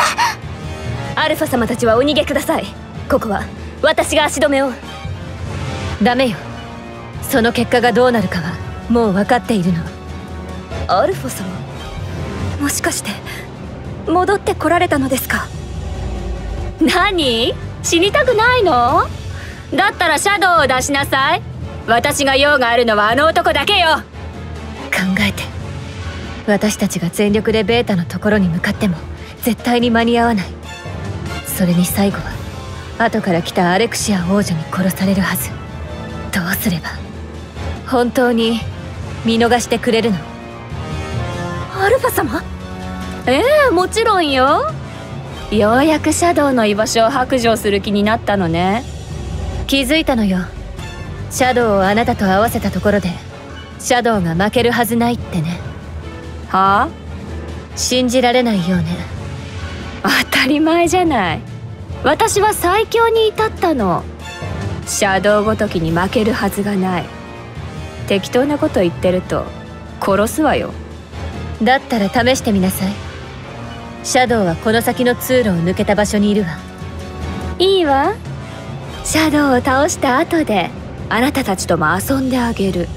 アルファ様たちはお逃げください。ここは私が足止めを。 ダメよ。その結果がどうなるかはもう分かっているの。 アルファ様、もしかして戻ってこられたのですか？ 何？死にたくないの？だったらシャドウを出しなさい。私が用があるのはあの男だけよ。考えて。私たちが全力でベータのところに向かっても絶対に間に合わない。それに最後は後から来たアレクシア王女に殺されるはず。どうすれば。本当に見逃してくれるの？ アルファ様？ ええ、もちろんよ。ようやくシャドウの居場所を白状する気になったのね。気づいたのよ。シャドウをあなたと合わせたところでシャドウが負けるはずないってね。はあ？信じられないようね。当たり前じゃない。私は最強に至ったの。シャドウごときに負けるはずがない。適当なこと言ってると殺すわよ。だったら試してみなさい。シャドウはこの先の通路を抜けた場所にいるわ。いいわ。シャドウを倒した後であなたたちとも遊んであげる。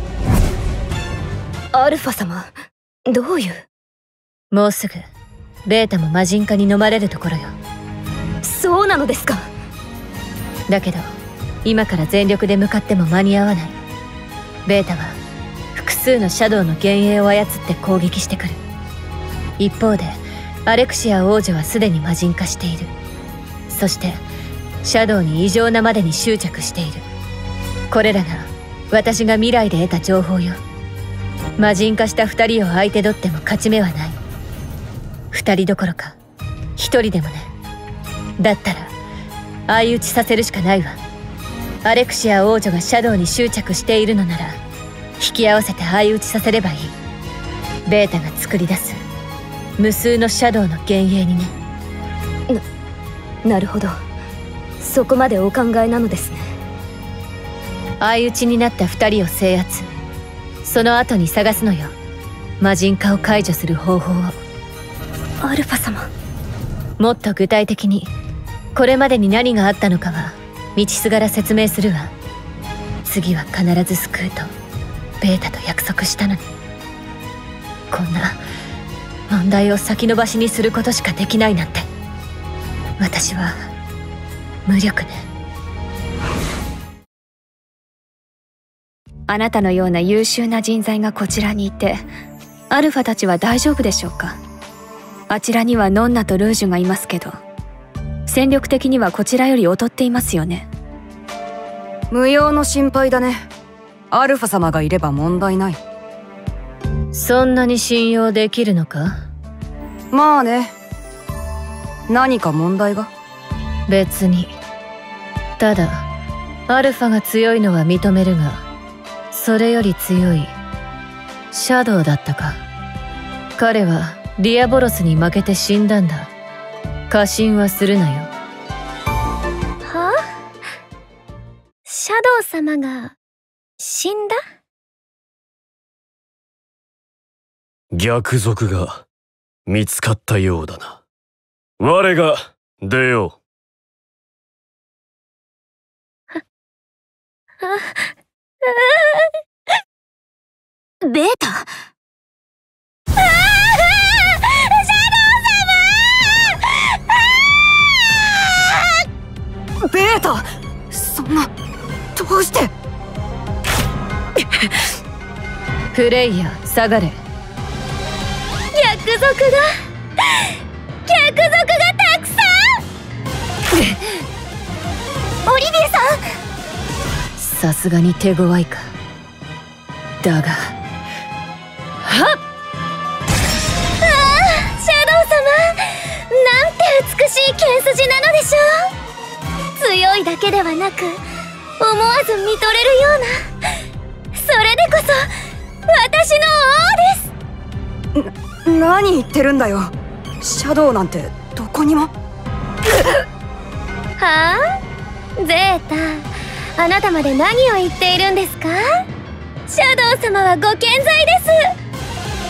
アルファ様、どういう？ もうすぐベータも魔人化に飲まれるところよ。 そうなのですか？ だけど今から全力で向かっても間に合わない。ベータは複数のシャドウの幻影を操って攻撃してくる。一方でアレクシア王女はすでに魔人化している。そしてシャドウに異常なまでに執着している。これらが私が未来で得た情報よ。魔人化した二人を相手取っても勝ち目はない。二人どころか一人でもね。だったら相打ちさせるしかないわ。アレクシア王女がシャドウに執着しているのなら引き合わせて相打ちさせればいい。ベータが作り出す無数のシャドウの幻影にね。 な、なるほど。そこまでお考えなのですね。 相打ちになった二人を制圧。その後に探すのよ。魔人化を解除する方法を。 アルファ様、 もっと具体的にこれまでに何があったのかは道すがら説明するわ。次は必ず救うとベータと約束したのに。こんな問題を先延ばしにすることしかできないなんて。私は無力ね。 あなたのような優秀な人材がこちらにいて、アルファたちは大丈夫でしょうか？あちらにはノンナとルージュがいますけど、戦力的にはこちらより劣っていますよね。 無用の心配だね。アルファ様がいれば問題ない。 そんなに信用できるのか？ まあね。何か問題が？ 別に。ただアルファが強いのは認めるが、それより強いシャドウだったか。彼はディアボロスに負けて死んだんだ。過信はするなよ。 はあ？シャドウ様が死んだ？ 逆賊が見つかったようだな。我が出よう。ベータ？ ベータ！そんな、どうして？ フレイヤ、下がれ。 逆賊が逆賊がたくさんオリビエさん！ さすがに手強いか。だが、はっ！ ああ、シャドウ様、なんて美しい剣筋なのでしょう。強いだけではなく、思わず見とれるような、それでこそ私の王です。 何言ってるんだよ。シャドウなんてどこにも。 はあ？ゼータ、あなたまで何を言っているんですか？シャドウ様はご健在です。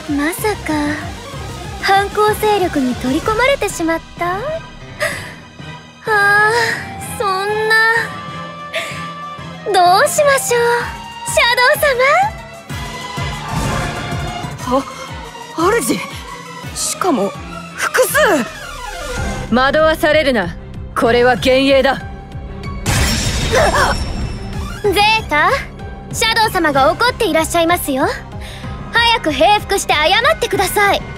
まさか反抗勢力に取り込まれてしまった？はあ、そんな。どうしましょう、シャドウ様。 は主？しかも複数？ 惑わされるな。これは幻影だ。 ゼータ、シャドウ様が怒っていらっしゃいますよ。早く平服して謝ってください。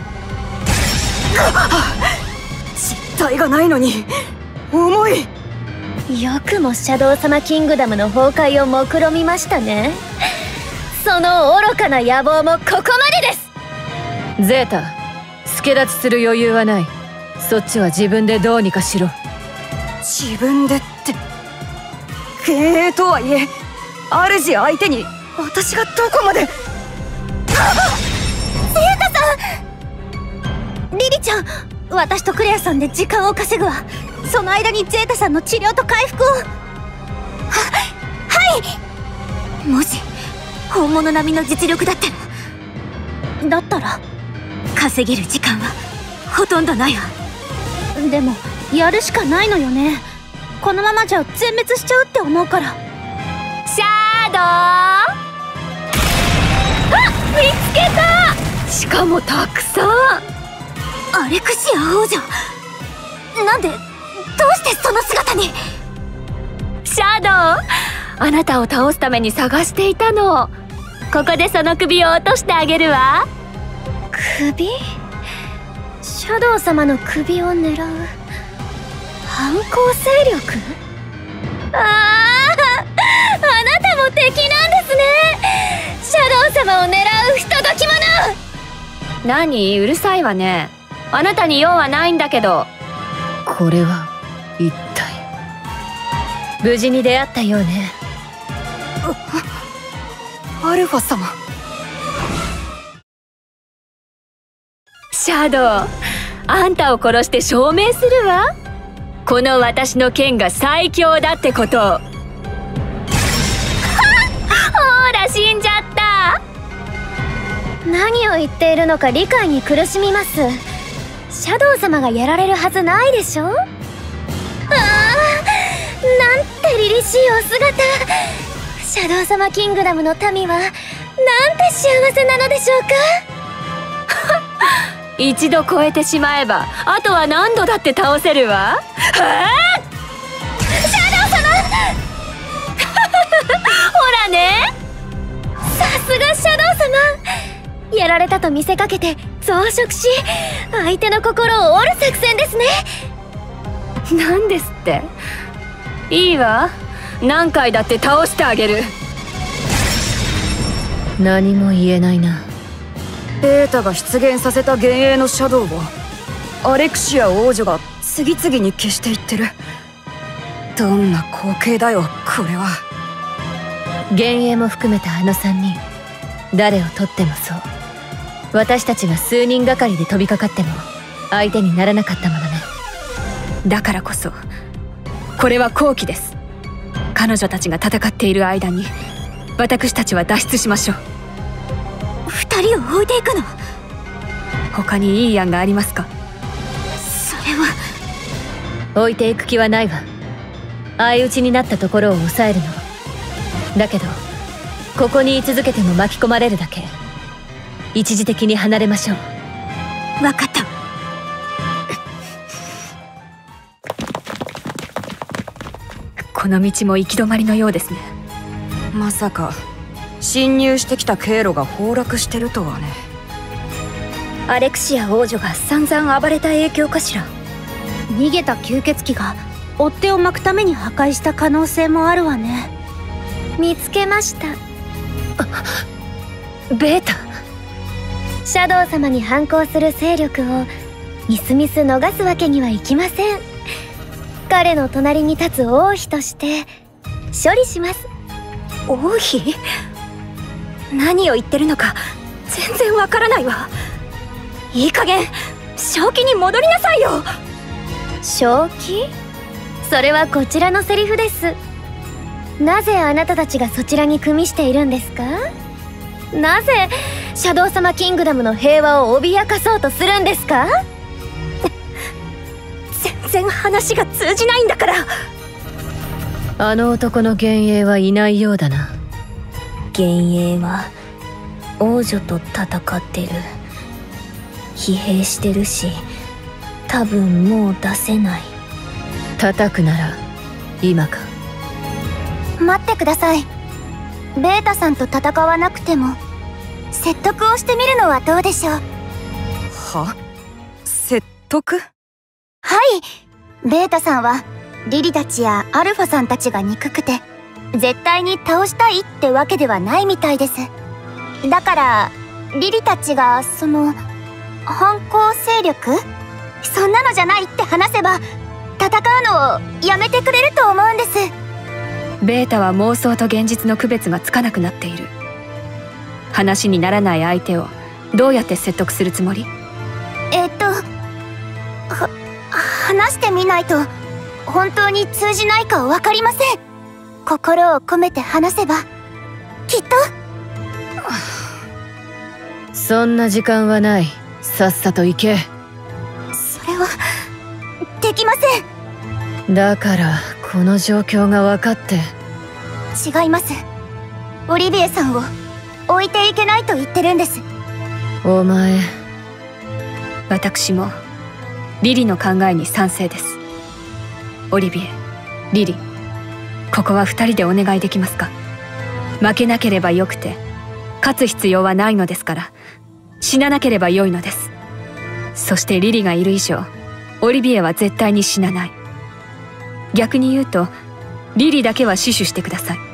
実体がないのに重い。 よくもシャドウ様キングダムの崩壊を目論みましたね。その愚かな野望もここまでです。 ゼータ、助立ちする余裕はない。そっちは自分でどうにかしろ。 自分でって、幻影とはいえ主相手に私がどこまで。ゼータさん！リリちゃん、私とクレアさんで時間を稼ぐわ。その間にゼータさんの治療と回復を。は、はい！ もし本物並みの実力だったら、だったら稼げる時間はほとんどないわ。 でもやるしかないのよね。このままじゃ全滅しちゃうって思うから。シャドウ！あ、見つけた！ しかもたくさん。 アレクシア王女、なんで、どうしてその姿に？ シャドウ、あなたを倒すために探していたの。ここでその首を落としてあげるわ。 首？シャドウ様の首を狙う反抗勢力？ああ、あなたも敵なんですね。シャドウ様を狙う不届き者。 何、うるさいわね。あなたに用はないんだけど。 これは一体。無事に出会ったようね。 アルファ様。 シャドウ、あんたを殺して証明するわ。この私の剣が最強だってことを。ほら、死んじゃった。 何を言っているのか理解に苦しみます。シャドウ様がやられるはずないでしょ。ああ、なんて凛々しいお姿。シャドウ様キングダムの民はなんて幸せなのでしょうか。 一度超えてしまえば、あとは何度だって倒せるわ。はあ、 シャドウ様ほらね。 すがシャドウ様。やられたと見せかけて増殖し、相手の心を折る作戦ですね。 なんですって。いいわ、何回だって倒してあげる。 何も言えないな。 ベータが出現させた幻影のシャドウをアレクシア王女が次々に消していってる。どんな光景だよこれは。 幻影も含めたあのさんにん、誰をとってもそう。私たちが数人がかりで飛びかかっても相手にならなかったものね。 だからこそこれは好機です。彼女たちが戦っている間に私たちは脱出しましょう。 二人を置いていくの？ 他にいい案がありますか？ それは。 置いていく気はないわ。相打ちになったところを抑えるの。だけどここに居続けても巻き込まれるだけ。一時的に離れましょう。 分かった。 この道も行き止まりのようですね。 まさか侵入してきた経路が崩落してるとはね。 アレクシア王女が散々暴れた影響かしら。 逃げた吸血鬼が追っ手を巻くために破壊した可能性もあるわね。見つけました。 ベータ。 シャドウ様に反抗する勢力をみすみす逃すわけにはいきません。彼の隣に立つ王妃として処理します。 王妃？何を言ってるのか全然わからないわ。いい加減正気に戻りなさいよ。 正気？それはこちらのセリフです。なぜあなたたちがそちらに組みしているんですか？なぜシャドウ様キングダムの平和を脅かそうとするんですか？ 全然話が通じないんだから。 あの男の幻影はいないようだな。 幻影は王女と戦ってる。疲弊してるし多分もう出せない。 叩くなら今か。 待ってください。ベータさんと戦わなくても説得をしてみるのはどうでしょう？ は？説得？ はい、ベータさんはリリたちやアルファさんたちが憎くて絶対に倒したいってわけではないみたいです。だからリリたちがその反抗勢力？そんなのじゃないって話せば戦うのをやめてくれると思うんです。 ベータは妄想と現実の区別がつかなくなっている。話にならない相手をどうやって説得するつもり？ えっとは話してみないと本当に通じないか分かりません。心を込めて話せばきっと。 そんな時間はない。さっさと行け。 それはできません。 だからこの状況が分かって。 違います。オリビエさんを置いていけないと言ってるんです。 お前。 私もリリの考えに賛成です。オリビエ、リリ、ここは二人でお願いできますか？負けなければよくて勝つ必要はないのですから、死ななければよいのです。そしてリリがいる以上オリビエは絶対に死なない。逆に言うとリリだけは死守してください。 はい、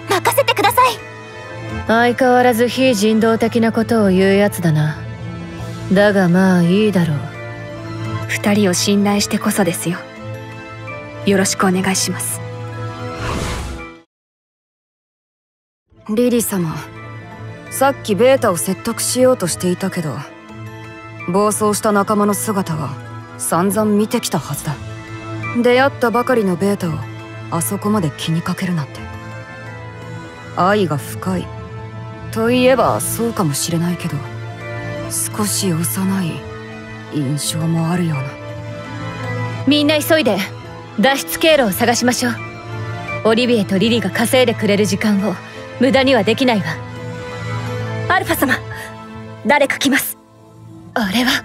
任せてください。 相変わらず非人道的なことを言うやつだな。だがまあいいだろう。 二人を信頼してこそですよ。よろしくお願いします。 リリ様、さっきベータを説得しようとしていたけど、暴走した仲間の姿は散々見てきたはずだ。出会ったばかりのベータをあそこまで気にかけるなんて。愛が深いといえばそうかもしれないけど、少し幼い印象もあるような。 みんな急いで脱出経路を探しましょう。オリビエとリリが稼いでくれる時間を無駄にはできないわ。 アルファ様、誰か来ます。 あれは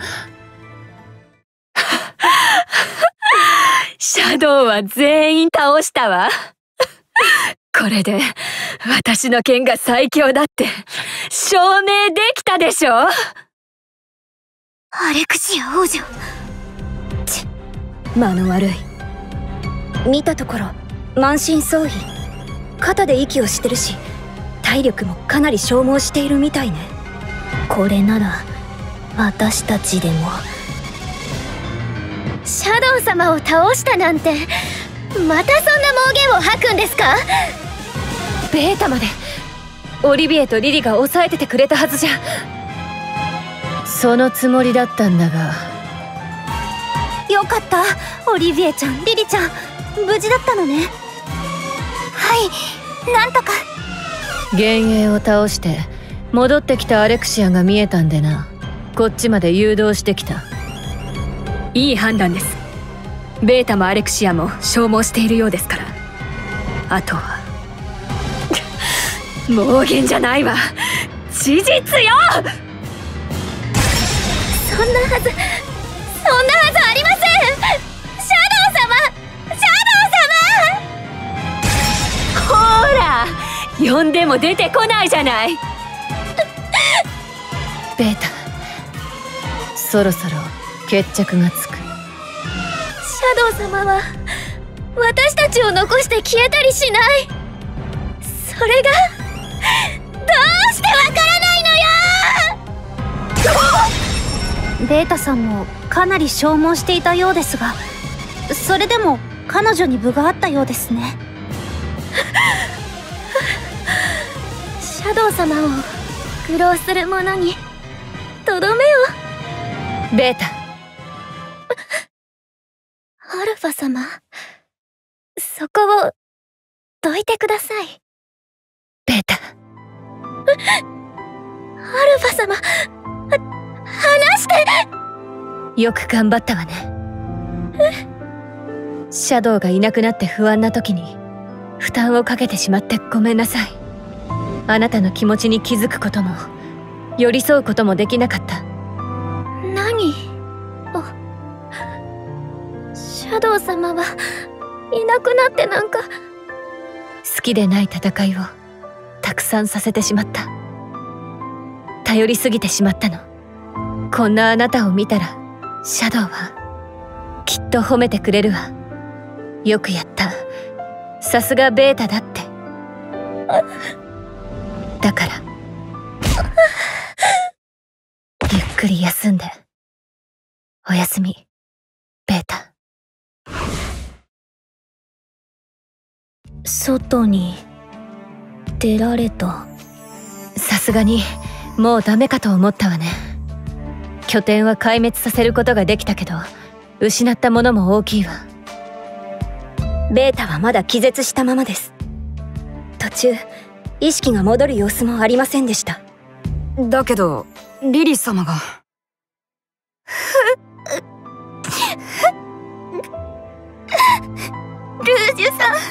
シャドウは全員倒したわ。 これで私の剣が最強だって証明できたでしょ。 アレクシア王女。 ち間の悪い。見たところ満身創痍、肩で息をしてるし体力もかなり消耗しているみたいね。 これなら私たちでも。 シャドウ様を倒したなんて、またそんな妄言を吐くんですか？ ベータまでオリビエとリリが抑えててくれたはずじゃ。そのつもりだったんだが。 よかった、オリビエちゃん、リリちゃん、無事だったのね。はい、なんとか。 幻影を倒して戻ってきたアレクシアが見えたんでな、こっちまで誘導してきた。いい判断です。ベータもアレクシアも消耗しているようですから。あとは妄言じゃないわ、事実よ。 そんなはず、そんなはずありません。シャドウ様、シャドウ様。 ほら、呼んでも出てこないじゃない。ベータ、そろそろ決着がつく。 シャドウ様は私たちを残して消えたりしない。それがどうしてわからないのよ。ベータさんもかなり消耗していたようですが、それでも彼女に分があったようですね。シャドウ様を愚弄する者にとどめを。 ベータ、 アルファ様、そこをどいてください。 ベータ。 アルファ様、は話して。 よく頑張ったわね。シャドウがいなくなって不安な時に負担をかけてしまってごめんなさい。あなたの気持ちに気づくことも寄り添うこともできなかった。 何を。シャドウ様はいなくなってなんか。 好きでない戦いをたくさんさせてしまった。頼りすぎてしまったの。こんなあなたを見たらシャドウはきっと褒めてくれるわ。よくやった、さすがベータだって。だからゆっくり休んで。おやすみ、ベータ。 外に出られた。 さすがにもうダメかと思ったわね。拠点は壊滅させることができたけど、失ったものも大きいわ。 ベータはまだ気絶したままです。途中意識が戻る様子もありませんでした。 だけどリリ様が。 ルージュさん、ルージュ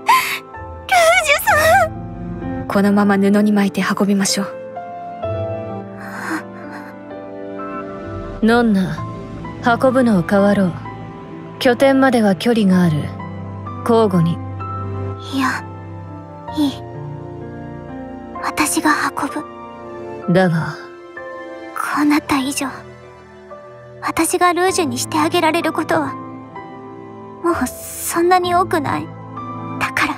さん。 このまま布に巻いて運びましょう。ノンナ、運ぶのを代わろう。拠点までは距離がある。交互に。 いや、いい。私が運ぶ。 だがこうなった以上、私がルージュにしてあげられることはもうそんなに多くない。だから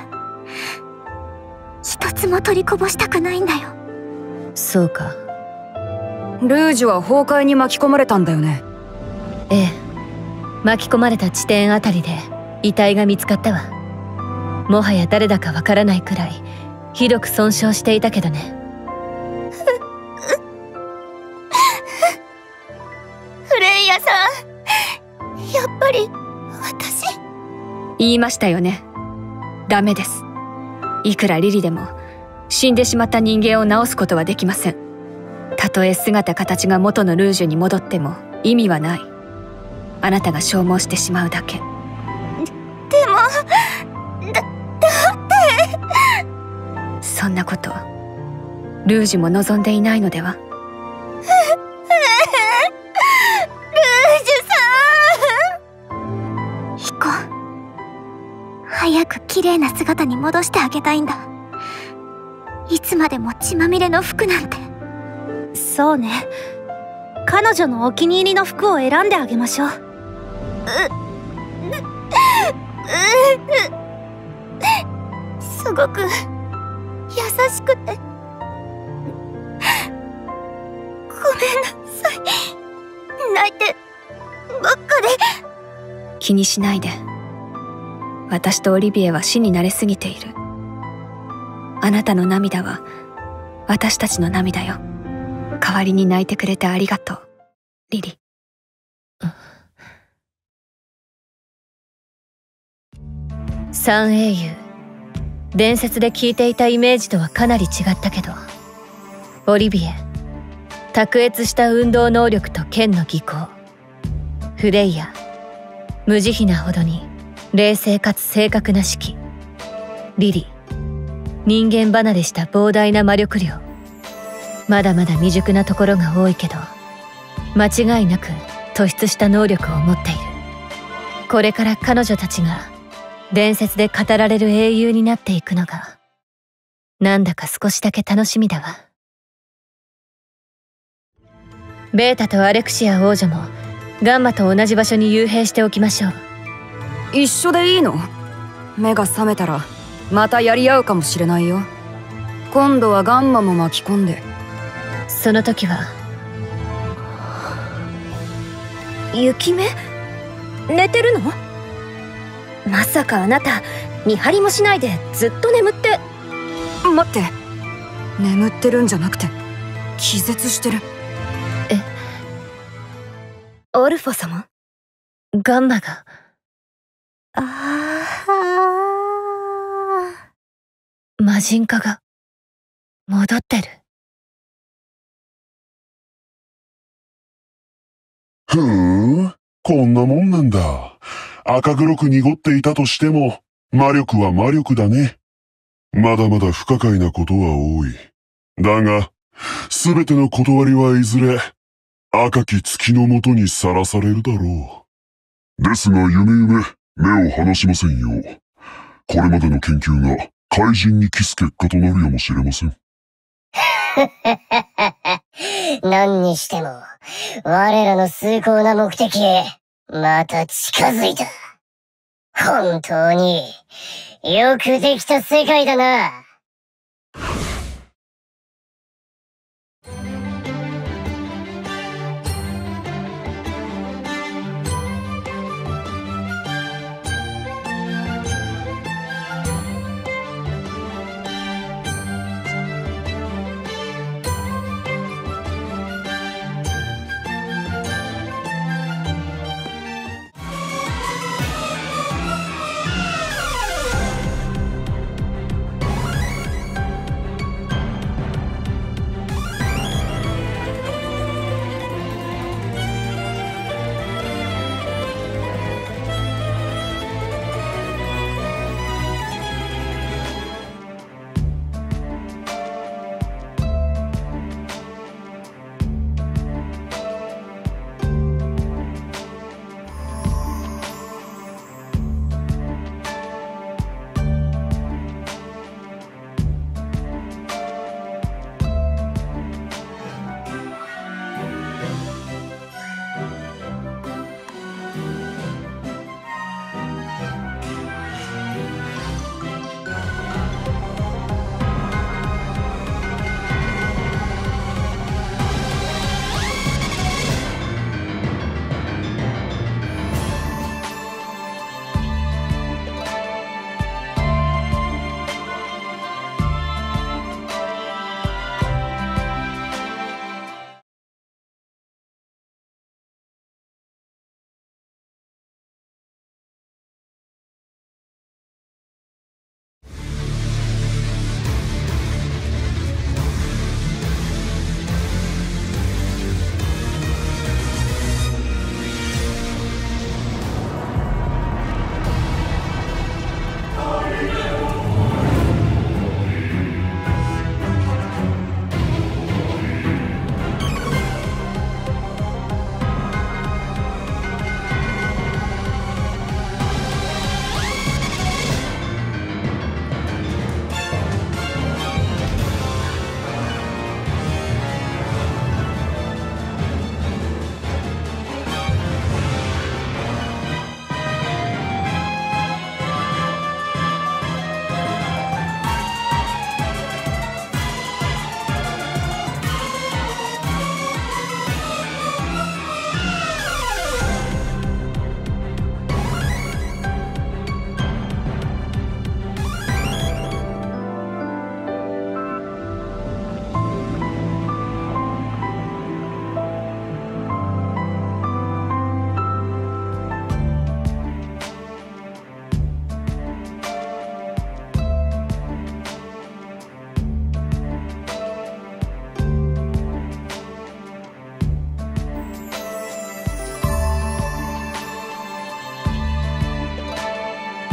一つも取りこぼしたくないんだよ。 そうか。 ルージュは崩壊に巻き込まれたんだよね。 ええ、巻き込まれた地点あたりで遺体が見つかったわ。もはや誰だかわからないくらいひどく損傷していたけどね。 フレイヤさん、やっぱり私。 言いましたよね。ダメです。いくらリリでも死んでしまった人間を治すことはできません。たとえ姿形が元のルージュに戻っても意味はない。あなたが消耗してしまうだけ。 でも、だ、だって。 そんなことルージュも望んでいないのでは。 ルージュさん。 行こう。早早く綺麗な姿に戻してあげたいんだ。いつまでも血まみれの服なんて。 そうね。彼女のお気に入りの服を選んであげましょう。う、う、う、すごく優しくて。ごめんなさい。泣いてばっかで。 気にしないで。私とオリビエは死に慣れすぎている。あなたの涙は私たちの涙よ。代わりに泣いてくれてありがとう、リリ。 三英雄、伝説で聞いていたイメージとはかなり違ったけど、オリビエ、卓越した運動能力と剣の技巧、フレイヤ、無慈悲なほどに冷静かつ正確な指揮、リリ、人間離れした膨大な魔力量。まだまだ未熟なところが多いけど、間違いなく突出した能力を持っている。これから彼女たちが伝説で語られる英雄になっていくのが、なんだか少しだけ楽しみだわ。ベータとアレクシア王女もガンマと同じ場所に幽閉しておきましょう。 一緒でいいの？目が覚めたらまたやり合うかもしれないよ。今度はガンマも巻き込んで。 その時は。 雪目？寝てるの？まさかあなた見張りもしないでずっと眠って。 待って、眠ってるんじゃなくて気絶してる。 え、 オルファ様？ ガンマが。 ああ。 魔人化が戻ってる。 ふーん、こんなもんなんだ。赤黒く濁っていたとしても、魔力は魔力だね。まだまだ不可解なことは多い。だが、すべての断りはいずれ、赤き月のもとにさらされるだろう。ですが、ゆめゆめ、目を離しませんよ。これまでの研究が怪人に帰す結果となるやもしれません。 何にしても、我らの崇高な目的へ、また近づいた。本当に、よくできた世界だな。